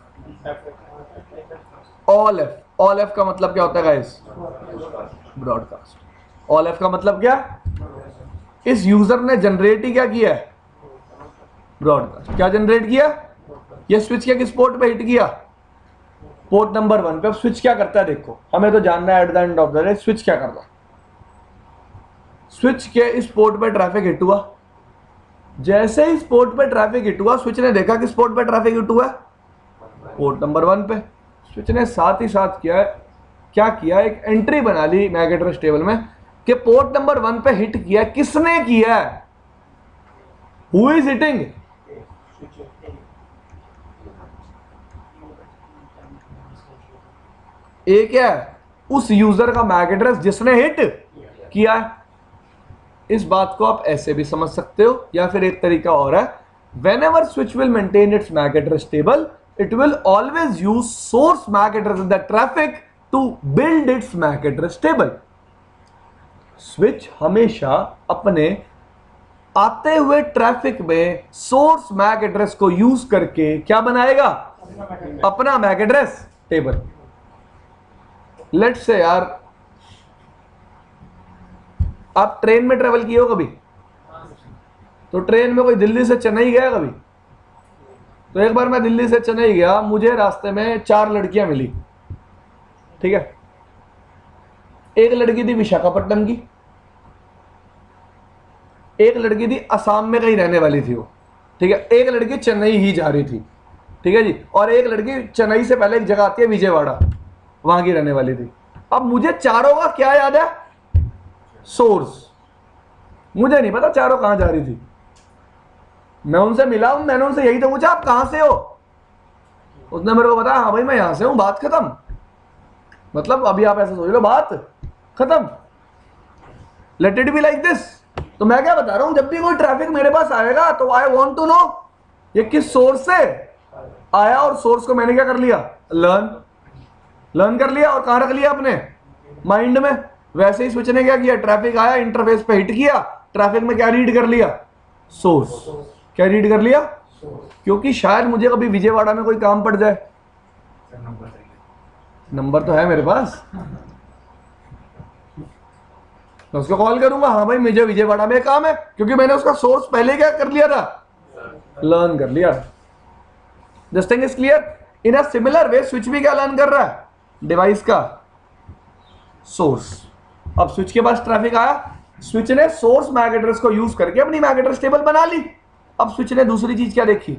Speaker 1: All F. ऑल एफ का मतलब क्या होता है गाइस? ब्रॉडकास्ट। ऑल एफ का मतलब क्या? इस यूजर ने जनरेट ही क्या किया है? ब्रॉडकास्ट। क्या जनरेट किया? ये स्विच क्या किस पोर्ट पे हिट किया? पोर्ट नंबर वन पे। अब स्विच क्या करता है देखो, हमें तो जानना है at the end of the day switch क्या कर रहा है। स्विच के इस पोर्ट पे ट्रैफिक हिट हुआ, जैसे ही इस पोर्ट पे ट्रैफिक हिट हुआ, स्विच ने देखा किस पोर्ट पे ट्रैफिक हिट हुआ है? पोर्ट नंबर वन पे। स्विच ने साथ ही साथ किया क्या किया? एक एंट्री बना ली मैक एड्रेस टेबल में कि पोर्ट नंबर वन पे हिट किया, किसने किया है? Who is hitting? ए क्या है? उस यूजर का मैक एड्रेस जिसने हिट किया है। इस बात को आप ऐसे भी समझ सकते हो, या फिर एक तरीका और है, whenever switch will maintain its M A C address table, it will always use source M A C address in the traffic to build its M A C address table. Switch हमेशा अपने आते हुए traffic में source MAC address को use करके क्या बनाएगा? अपना Mac address table. Let's say यार आप ट्रेन में ट्रेवल किए हो कभी? तो ट्रेन में कोई दिल्ली से चेन्नई गया कभी? तो एक बार मैं दिल्ली से चेन्नई गया, मुझे रास्ते में चार लड़कियां मिली। ठीक है, एक लड़की थी विशाखापट्टनम की, एक लड़की थी असम में कहीं रहने वाली थी वो, ठीक है, एक लड़की चेन्नई ही जा रही थी, ठीक है जी, और एक लड़की चेन्नई से पहले एक जगह आती है विजयवाड़ा, वहां की रहने वाली थी। अब मुझे चारों का क्या याद है, सोर्स, मुझे नहीं पता चारों कहां जा रही थी। मैं उनसे मिला हूं, मैंने उनसे यही तो पूछा आप कहां से हो, उसने मेरे को बताया हाँ भाई मैं यहां से हूं, बात खत्म। मतलब अभी आप ऐसा सोच लो, बात खत्म, let it be like this. तो मैं क्या बता रहा हूं, जब भी कोई ट्रैफिक मेरे पास आएगा तो आई वांट टू नो ये किस सोर्स से आया, और सोर्स को मैंने क्या कर लिया, लर्न लर्न कर लिया, और कहां रख लिया, अपने माइंड में। वैसे ही स्विच ने क्या किया, ट्रैफिक आया, इंटरफेस पे हिट किया, ट्रैफिक में क्या रीड कर लिया, सोर्स। क्या रीड कर लिया, क्योंकि शायद मुझे कभी विजयवाड़ा में कोई काम पड़ जाए, नंबर तो है मेरे पास, तो उसको कॉल करूंगा, हाँ भाई मुझे विजयवाड़ा में काम है, क्योंकि मैंने उसका सोर्स पहले क्या कर लिया था, लर्न कर लिया। This thing is clear. In a similar way switch भी क्या लर्न कर रहा है, डिवाइस का सोर्स। अब स्विच के पास ट्रैफिक आया, स्विच ने सोर्स मैक एड्रेस को यूज करके अपनी मैक एड्रेस टेबल बना ली। अब स्विच ने दूसरी चीज क्या देखी,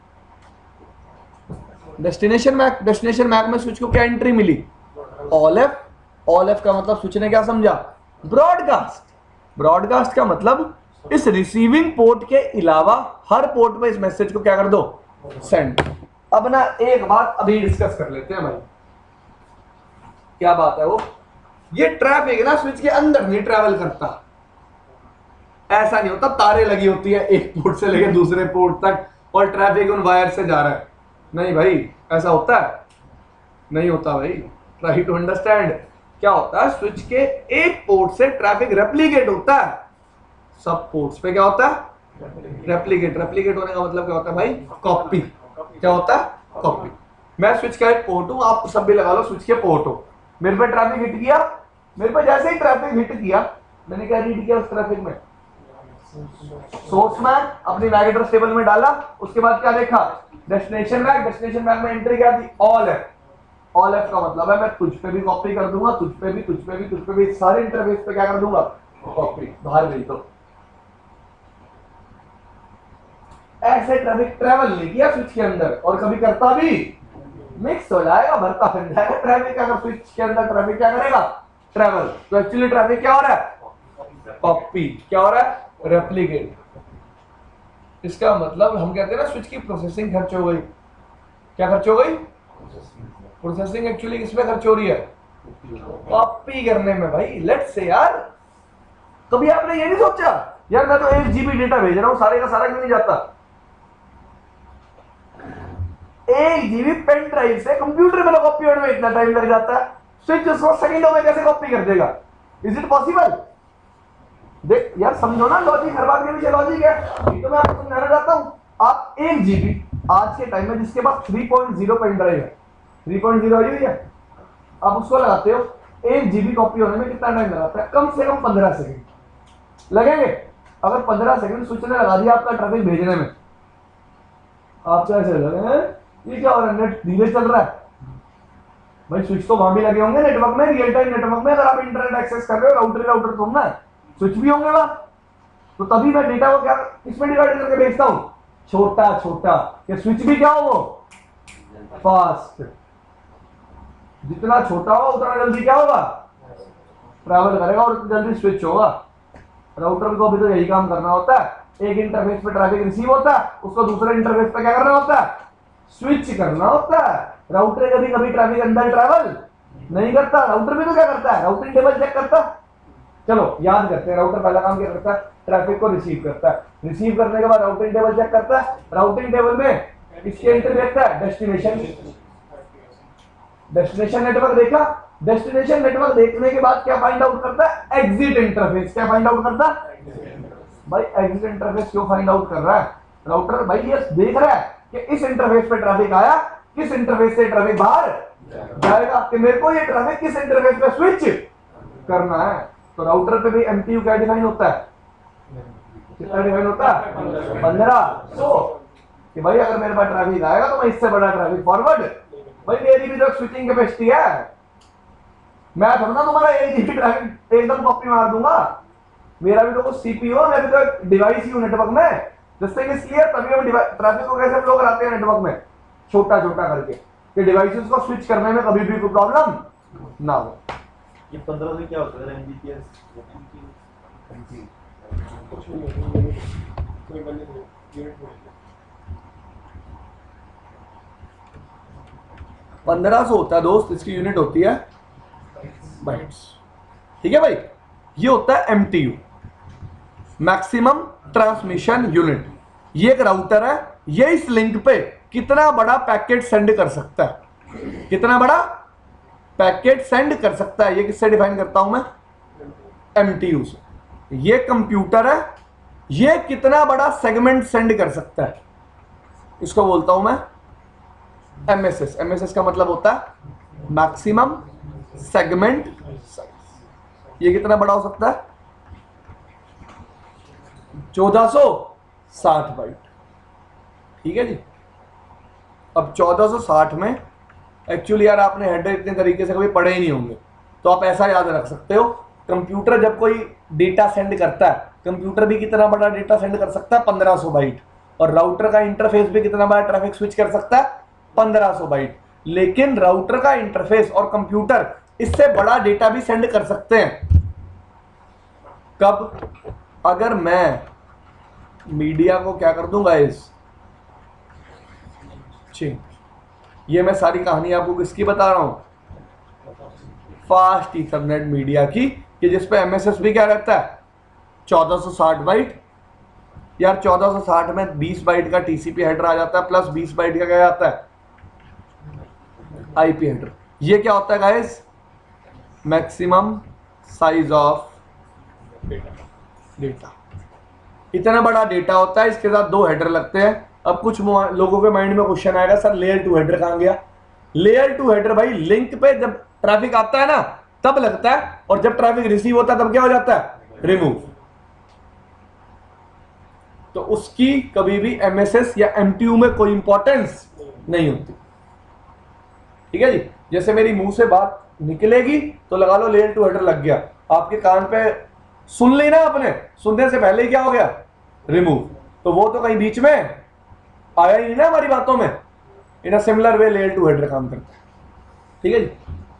Speaker 1: डेस्टिनेशन मैक। डेस्टिनेशन मैक में स्विच को क्या एंट्री मिली, ऑल एफ। ऑल एफ का मतलब स्विच ने क्या समझा, ब्रॉडकास्ट। ब्रॉडकास्ट का मतलब इस रिसीविंग पोर्ट के अलावा हर पोर्ट पे इस मैसेज को क्या कर दो, सेंड। अब ना एक बात अभी डिस्कस कर लेते हैं भाई, क्या बात है वो, ये ट्रैफिक ना स्विच के अंदर नहीं ट्रैवल करता, ऐसा नहीं होता तारे लगी होती है एक पोर्ट से लेकर दूसरे पोर्ट तक और ट्रैफिक उन वायर से जा रहा है, नहीं भाई ऐसा होता है, नहीं होता भाई। ट्राई टू अंडरस्टैंड, क्या होता है, स्विच के एक पोर्ट से ट्रैफिक रेप्लिकेट होता है, सब पोर्ट्स पे क्या होता है, रेप्लिकेट। रेप्लिकेट होने का मतलब क्या होता है भाई, कॉपी। क्या होता है, कॉपी। मैं स्विच का एक पोर्ट हूं, आप सब भी लगा लो स्विच के पोर्ट हो, मेरे पे ट्रैफिक हिट किया, मेरे पे जैसे ही ट्रैफिक हिट किया मैंने क्या रीड किया उस ट्रैफिक में, सोर्स मैक, अपनी मैक एड्रेस टेबल में डाला, उसके बाद क्या देखा, डेस्टिनेशन मैक। डेस्टिनेशन मैक में एंट्री क्या थी, ऑल एफ। ऑल एफ का मतलब है मैं तुझ पे भी कॉपी कर दूंगा, तुझ पे भी, तुझ पे भी, तुझ पे भी, सारे इंटरफेस पे क्या कर दूंगा, कॉपी, बाहर गई। तो ऐसे ट्रैफिक ट्रैवल नहीं किया स्विच के अंदर, और कभी करता भी, मिक्स हो जाएगा, भरता बन जाएगा ट्रैफिक। अगर स्विच के अंदर ट्रैफिक क्या करेगा, ट्रैवल, तो एक्चुअली ट्रैफिक क्या हो रहा है, कॉपी। क्या हो रहा है, रेप्लिकेट। इसका मतलब हम कहते हैं ना स्विच की प्रोसेसिंग खर्च हो गई। क्या खर्च हो गई, प्रोसेसिंग एक्चुअली किसमें खर्च हो रही है, कॉपी करने में भाई। लेट्स से यार, कभी आपने ये नहीं सोचा यार मैं तो एक जीबी डेटा भेज रहा हूं, सारे का सारा क्यों नहीं जाता, एक जीबी पेन ड्राइव से कंप्यूटर में कॉपी होने में इतना टाइम लग जाता है, स्विच उसको सेकंडों में कैसे कॉपी कर देगा, इज इट पॉसिबल। देख यार समझो ना लॉजिक, हर बात के पीछे लॉजिक है, तो मैं आपको समझाना चाहता हूं। आप एक जीबी आज के टाइम में जिसके पास three point zero pen drive है, थ्री पॉइंट ज़ीरो आई हुई है, आप उसको लगाते हो, एक जीबी कॉपी होने में कितना टाइम लगाता है, कम से कम पंद्रह सेकंड लगेंगे। अगर पंद्रह सेकंड स्विच ने लगा दिया आपका ट्रैफिक भेजने में, आप कैसे लगे ये क्या हो रहा है, नेट धीरे चल रहा है भाई। स्विच तो वहां भी लगे होंगे नेटवर्क में, रियल टाइम नेटवर्क में, अगर आप इंटरनेट एक्सेस कर रहे हो, राउटर राउटर तो ना स्विच भी होंगे वहां, तो तभी मैं डेटा को क्या इसमें डिवाइड करके भेजता हूं, छोटा छोटा, कि स्विच भी क्या हो वो फास्ट। जितना छोटा होगा उतना जल्दी क्या होगा, ट्रैवल करेगा और उतना जल्दी स्विच होगा। राउटर को भी तो यही काम करना होता है, एक इंटरफेस पे ट्रैफिक रिसीव होता है, उसको दूसरे इंटरफेस पे क्या करना होता है, स्विच करना होता है। राउटर कभी कभी ट्रैफिक अंदर ट्रैवल नहीं करता, राउटर भी तो क्या करता है, राउटिंग टेबल चेक करता है। चलो याद करते हैं, राउटर पहला काम क्या करता है, ट्रैफिक को रिसीव करता है, रिसीव करने के बाद राउटिंग टेबल चेक करता है, राउटिंग टेबल में इसके एंट्री देखता है, डेस्टिनेशन डेस्टिनेशन नेटवर्क देखा, डेस्टिनेशन नेटवर्क देखने के बाद क्या फाइंड आउट करता है, एग्जिट इंटरफेस। क्या फाइंड आउट करता है भाई, एग्जिट इंटरफेस क्यों फाइंड आउट कर रहा है राउटर भाई, ये देख रहा है कि इस इंटरफेस पे ट्रैफिक आया, किस इंटरफेस से ट्रैफिक बाहर जाएगा, कि मेरे को ये ट्रैफिक किस इंटरफेस पे स्विच करना है। तो राउटर पे भी एमटीयू क्या डिफाइन होता है, कितना डिफाइन होता है, पंद्रह सौ, कि भाई अगर मेरे पास ट्रैफिक आएगा तो मैं इससे बड़ा ट्रैफिक फॉरवर्ड, भाई मेरी भी तो स्विचिंग कैपेसिटी है, मैं थोड़ा ना तुम्हारा एक जीबी ट्रैफिक एकदम कॉपी मार दूंगा, मेरा भी तो कुछ सीपीयू है, मैं भी तो डिवाइस ही हूँ नेटवर्क में। जिससे कि क्लियर, तभी हम ट्रैफिक को कैसे फ्लो कराते हैं नेटवर्क में, छोटा छोटा करके, कि डिवाइसेस को स्विच करने में कभी भी कोई प्रॉब्लम ना हो।
Speaker 6: ये पंद्रह से क्या होता है एमबीपीएस?
Speaker 2: कुछ नहीं होता, यूनिट कोई बंद नहीं, यूनिट बोलते हैं।
Speaker 1: पंद्रह सौ होता है दोस्त, इसकी यूनिट होती है बाइट्स। ठीक है भाई, ये होता है एमटीयू, मैक्सिमम ट्रांसमिशन यूनिट। ये एक राउटर है, ये इस लिंक पे कितना बड़ा पैकेट सेंड कर सकता है, कितना बड़ा पैकेट सेंड कर सकता है, ये किससे डिफाइन करता हूं मैं, एमटीयू से। ये कंप्यूटर है, ये कितना बड़ा सेगमेंट सेंड कर सकता है, इसको बोलता हूं मैं एमएसएस। एमएसएस का मतलब होता है मैक्सिमम सेगमेंट साइज। ये कितना बड़ा हो सकता है, चौदह सौ साठ बाइट। ठीक है जी। अब चौदह सौ साठ में एक्चुअली यार आपने हेडर इतने तरीके से कभी पढ़े ही नहीं होंगे, तो आप ऐसा याद रख सकते हो, कंप्यूटर जब कोई डेटा सेंड करता है, कंप्यूटर भी कितना बड़ा डेटा सेंड कर सकता है, पंद्रह सौ बाइट, और राउटर का इंटरफेस भी कितना बड़ा ट्रैफिक स्विच कर सकता है, पंद्रह सौ बाइट। लेकिन राउटर का इंटरफेस और कंप्यूटर इससे बड़ा डेटा भी सेंड कर सकते हैं। कब? अगर मैं मीडिया को क्या कर दूंगा इस जी, ये मैं सारी कहानी आपको किसकी बता रहा हूं, फास्ट ईथरनेट मीडिया की, कि जिसपे एमएसएस भी क्या रहता है, चौदह सौ साठ बाइट। यार चौदह सौ साठ में बीस बाइट का टीसीपी हेडर आ जाता है, प्लस बीस बाइट का क्या आता है, आईपी हेडर। ये क्या होता है guys, maximum size of data. इतना बड़ा डेटा होता है, इसके साथ दो हेडर लगते हैं। अब कुछ लोगों के माइंड में क्वेश्चन आएगा, सर लेयर टू हेडर कहां गया? लेयर टू हेडर भाई लिंक पे जब ट्रैफिक आता है ना तब लगता है, और जब ट्रैफिक रिसीव होता है तब क्या हो जाता है, रिमूव। तो उसकी कभी भी एमएसएस या एमटीयू में कोई इंपॉर्टेंस नहीं होती। ठीक है जी। जैसे मेरी मुंह से बात निकलेगी तो लगा लो लेयर टू हेडर लग गया, आपके कान पे सुन ली ना आपने, सुनने से पहले ही क्या हो गया, रिमूव। तो वो तो कहीं बीच में आया ही नहीं ना हमारी बातों में। In a similar way layer two header काम करता है। ठीक है जी।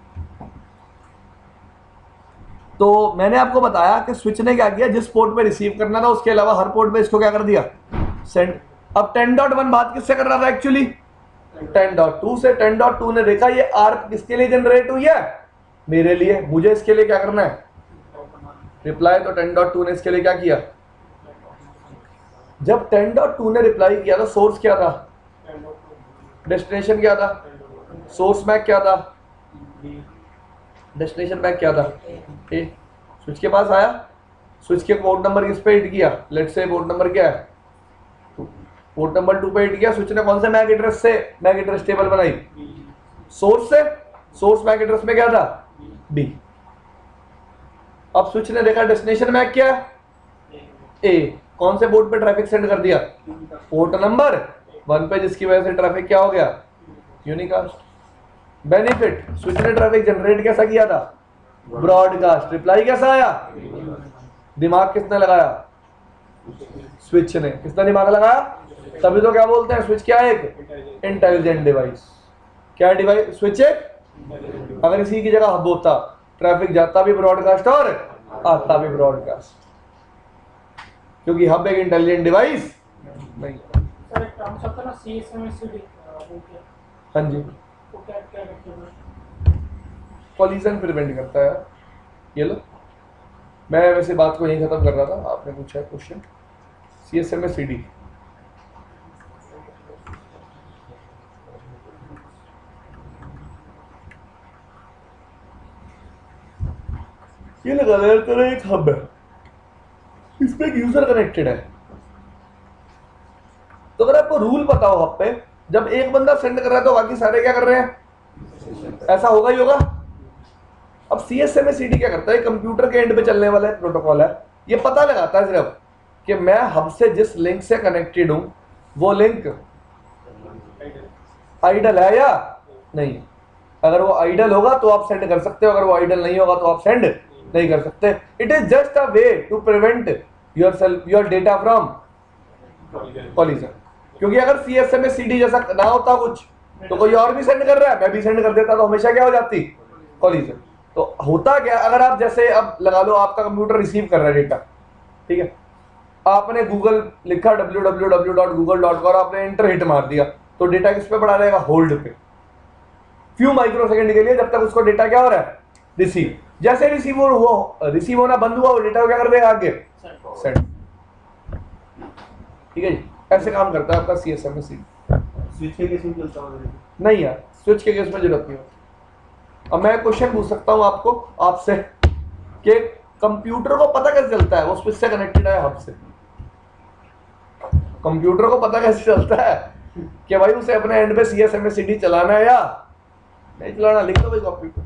Speaker 1: तो मैंने आपको बताया कि स्विच ने क्या किया, जिस पोर्ट पे रिसीव करना था उसके अलावा हर पोर्ट पे इसको क्या कर दिया, सेंड। अब टेन डॉट वन बात किससे कर रहा था एक्चुअली, टेन डॉट टू से। टेन डॉट टू ने देखा ये आर्क किसके लिए जनरेट हुई है, मेरे लिए, मुझे इसके लिए क्या करना है, रिप्लाई। तो टेन डॉट टू ने इसके लिए क्या किया, जब टेन डॉट टू ने रिप्लाई किया तो सोर्स क्या था, डेस्टिनेशन क्या था, सोर्स मैक क्या था, डेस्टिनेशन मैक क्या था, ए। स्विच के पास आया, स्विच के पोर्ट नंबर किस पे हिट किया, लेट्स से पोर्ट नंबर क्या है, पोर्ट नंबर टू पे हिट किया। स्विच ने कौन से मैक एड्रेस से मैक एड्रेस टेबल बनाई, सोर्स से। सोर्स मैक एड्रेस में क्या था, बी। अब स्विच ने देखा डेस्टिनेशन मैक क्या है, ए। कौन से पोर्ट पे ट्रैफिक सेंड कर दिया, पोर्ट नंबर वन पे, जिसकी वजह से ट्रैफिक क्या हो गया, यूनिकास्ट। बेनिफिट, स्विच ने ट्रैफिक जनरेट कैसा किया था, ब्रॉडकास्ट। रिप्लाई कैसा आया, दिमाग किसने लगाया, स्विच ने। किसने दिमाग लगाया, तभी तो क्या बोलते हैं स्विच क्या है, एक इंटेलिजेंट डिवाइस। क्या डिवाइस, स्विच एक। अगर इसी की जगह हब होता, ट्रैफिक जाता भी ब्रॉडकास्ट और आता भी ब्रॉडकास्ट, क्योंकि हब एक इंटेलिजेंट डिवाइस नहीं।
Speaker 3: सर एक काम चलता है ना, सीएसएमएससीडी वो क्या,
Speaker 1: हाँ जी,
Speaker 3: वो क्या क्या करते हैं,
Speaker 1: कॉलिजन प्रिवेंट करता है। ये लो, मैं वैसे बात को यहीं खत्म कर रहा था, आपने पूछा है क्वेश्चन, सीएसएमएससीडी। ये लगा दे तेरा एक हब है, इस पे एक यूजर कनेक्टेड है। तो अगर आपको रूल पता हो हब पे, जब एक बंदा सेंड कर रहा है तो बाकी सारे क्या कर रहे हैं, ऐसा होगा ही होगा। अब सीएसएमएससीडी क्या करता है, कंप्यूटर के एंड पे चलने वाला एक प्रोटोकॉल है। ये पता लगाता है सिर्फ कि मैं हब से जिस लिंक से कनेक्टेड हूं वो लिंक आइडल है या नहीं। अगर वो आइडल होगा तो आप सेंड कर सकते हो, अगर वो आइडल नहीं होगा तो आप सेंड नहीं कर सकते। It is just a way to prevent yourself your data from collision. क्योंकि अगर C S M S C D जैसा ना होता कुछ तो कोई और भी सेंड कर रहा है, मैं भी सेंड कर देता, तो हमेशा क्या हो जाती, कॉलिजन। तो होता क्या, अगर आप जैसे अब लगा लो आपका कंप्यूटर रिसीव कर रहा है डेटा, ठीक है, आपने गूगल लिखा W W W dot Google dot com, आपने एंटर हिट मार दिया, तो डेटा किस पे पड़ा रहेगा, होल्ड पे, फ्यू माइक्रो सेकंड के लिए, जब तक उसको डेटा क्या हो रहा है, रिसीव। जैसे रिसीव हुआ रिसीव होना बंद हुआ, वो डेटा को क्या कर देगा आगे, सेंड। ठीक है जी, ऐसे काम करता है आपका C S M S C D.
Speaker 6: Switch के केस में चलता होगा?
Speaker 1: नहीं यार, स्विच के केस में जरूरत नहीं होती। अब मैं क्वेश्चन पूछ सकता हूं आपको आपसे कि कंप्यूटर को पता कैसे चलता है वो स्विच से कनेक्टेड है हब से। कंप्यूटर को पता कैसे चलता है कि भाई उसे अपने एंड पे C S M S C D चलाना है या नहीं चलाना, लिख दो भाई कॉपी पे।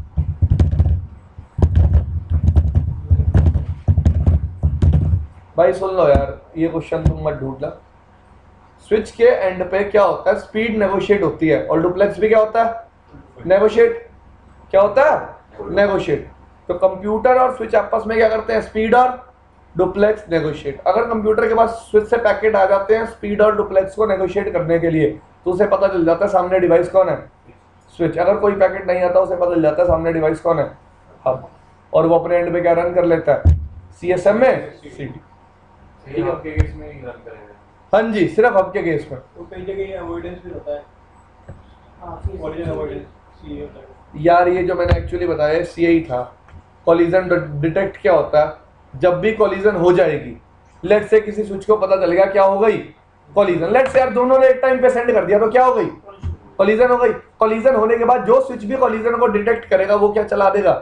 Speaker 1: भाई सुन लो यार, ये क्वेश्चन तुम मत ढूंढना। स्विच के एंड पे क्या होता है, स्पीड नेगोशिएट होती है, और डुप्लेक्स भी क्या होता है, नेगोशिएट। क्या होता है, नेगोशिएट। तो कंप्यूटर और स्विच आपस में क्या करते हैं, स्पीड और डुप्लेक्स नेगोशिएट। अगर कंप्यूटर के पास स्विच से पैकेट आ जाते हैं स्पीड और डुप्लेक्स को नेगोशिएट करने के लिए, तो उसे पता चल जाता है सामने डिवाइस कौन है, स्विच। अगर कोई पैकेट नहीं आता उसे पता चल जाता है सामने डिवाइस कौन है, हब। और वो अपने एंड पे क्या रन कर लेता है, सी एस एम में सी डी।
Speaker 6: ठीक है, आपके केस में ही रन करेंगे।
Speaker 1: हाँ जी, सिर्फ हब के केस में।
Speaker 2: तो कई जगह अवॉइडेंस भी होता है, कॉलिजन अवॉइडेंस सी होता है।
Speaker 1: यार ये जो मैंने एक्चुअली बताया सी ही था। कॉलिजन डिटेक्ट क्या होता है, जब भी कॉलिजन हो जाएगी, लेट से किसी स्विच को पता चल गया क्या हो गई, कॉलिजन। लेट से यार दोनों ने एक टाइम पे सेंड कर दिया तो क्या हो गई, कॉलिजन हो गई। कॉलिजन होने के बाद जो स्विच भी कॉलिजन को डिटेक्ट करेगा वो क्या चला देगा,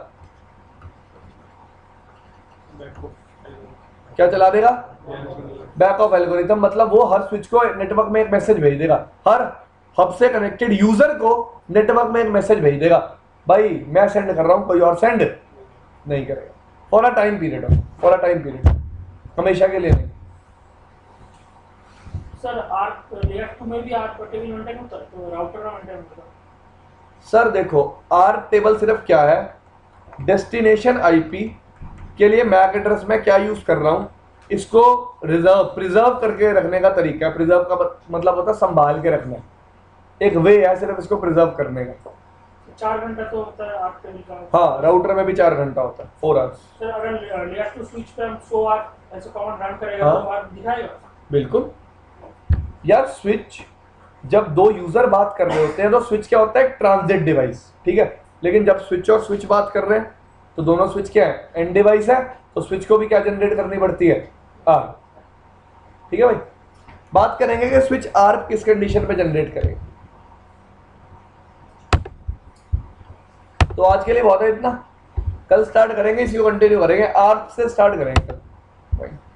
Speaker 1: क्या चला देगा, बैक ऑफ एल्गोरिथम। मतलब वो हर स्विच को नेटवर्क में एक मैसेज भेज देगा, हर हब से कनेक्टेड यूजर को नेटवर्क में एक मैसेज भेज देगा, भाई मैं सेंड कर रहा हूं, कोई और सेंड नहीं करेगा। For a time period, for a time period, हमेशा के लिए नहीं।
Speaker 3: सर आर्क लेयर टू में भी आर्क टेबल मेंटेन होता है, तो राउटर का मेंटेन होता है।
Speaker 1: सर देखो, आर्क टेबल सिर्फ क्या है, डेस्टिनेशन आईपी के लिए मैक एड्रेस में क्या यूज कर रहा हूं, इसको रिजर्व प्रिजर्व करके रखने का तरीका है। प्रिजर्व का मतलब होता है संभाल के रखना, एक वे है सिर्फ इसको प्रिजर्व करने का।
Speaker 3: चार घंटा तो होता है आर्क टेबल का।
Speaker 1: हाँ, राउटर में भी चार घंटा होता है, फोर आवर्स।
Speaker 3: सर अगर लेयर टू स्विच पे हम सौ आर्क ऐसे कमांड रन करेगा
Speaker 1: हाँ।
Speaker 3: तो आर्क दिखाएगा।
Speaker 1: बिल्कुल यार, स्विच जब दो यूजर बात कर रहे होते हैं तो स्विच क्या होता है, एक ट्रांजिट डिवाइस, ठीक है। लेकिन जब स्विच और स्विच बात कर रहे हैं तो दोनों स्विच क्या है, एंड डिवाइस है, तो स्विच को भी क्या जनरेट करनी पड़ती है, आर्क। ठीक है भाई, बात करेंगे कि स्विच आर्क किस कंडीशन पे जनरेट करेंगे। तो आज के लिए बहुत है इतना, कल स्टार्ट करेंगे, इसी को कंटिन्यू करेंगे, आर्क से स्टार्ट करेंगे कल।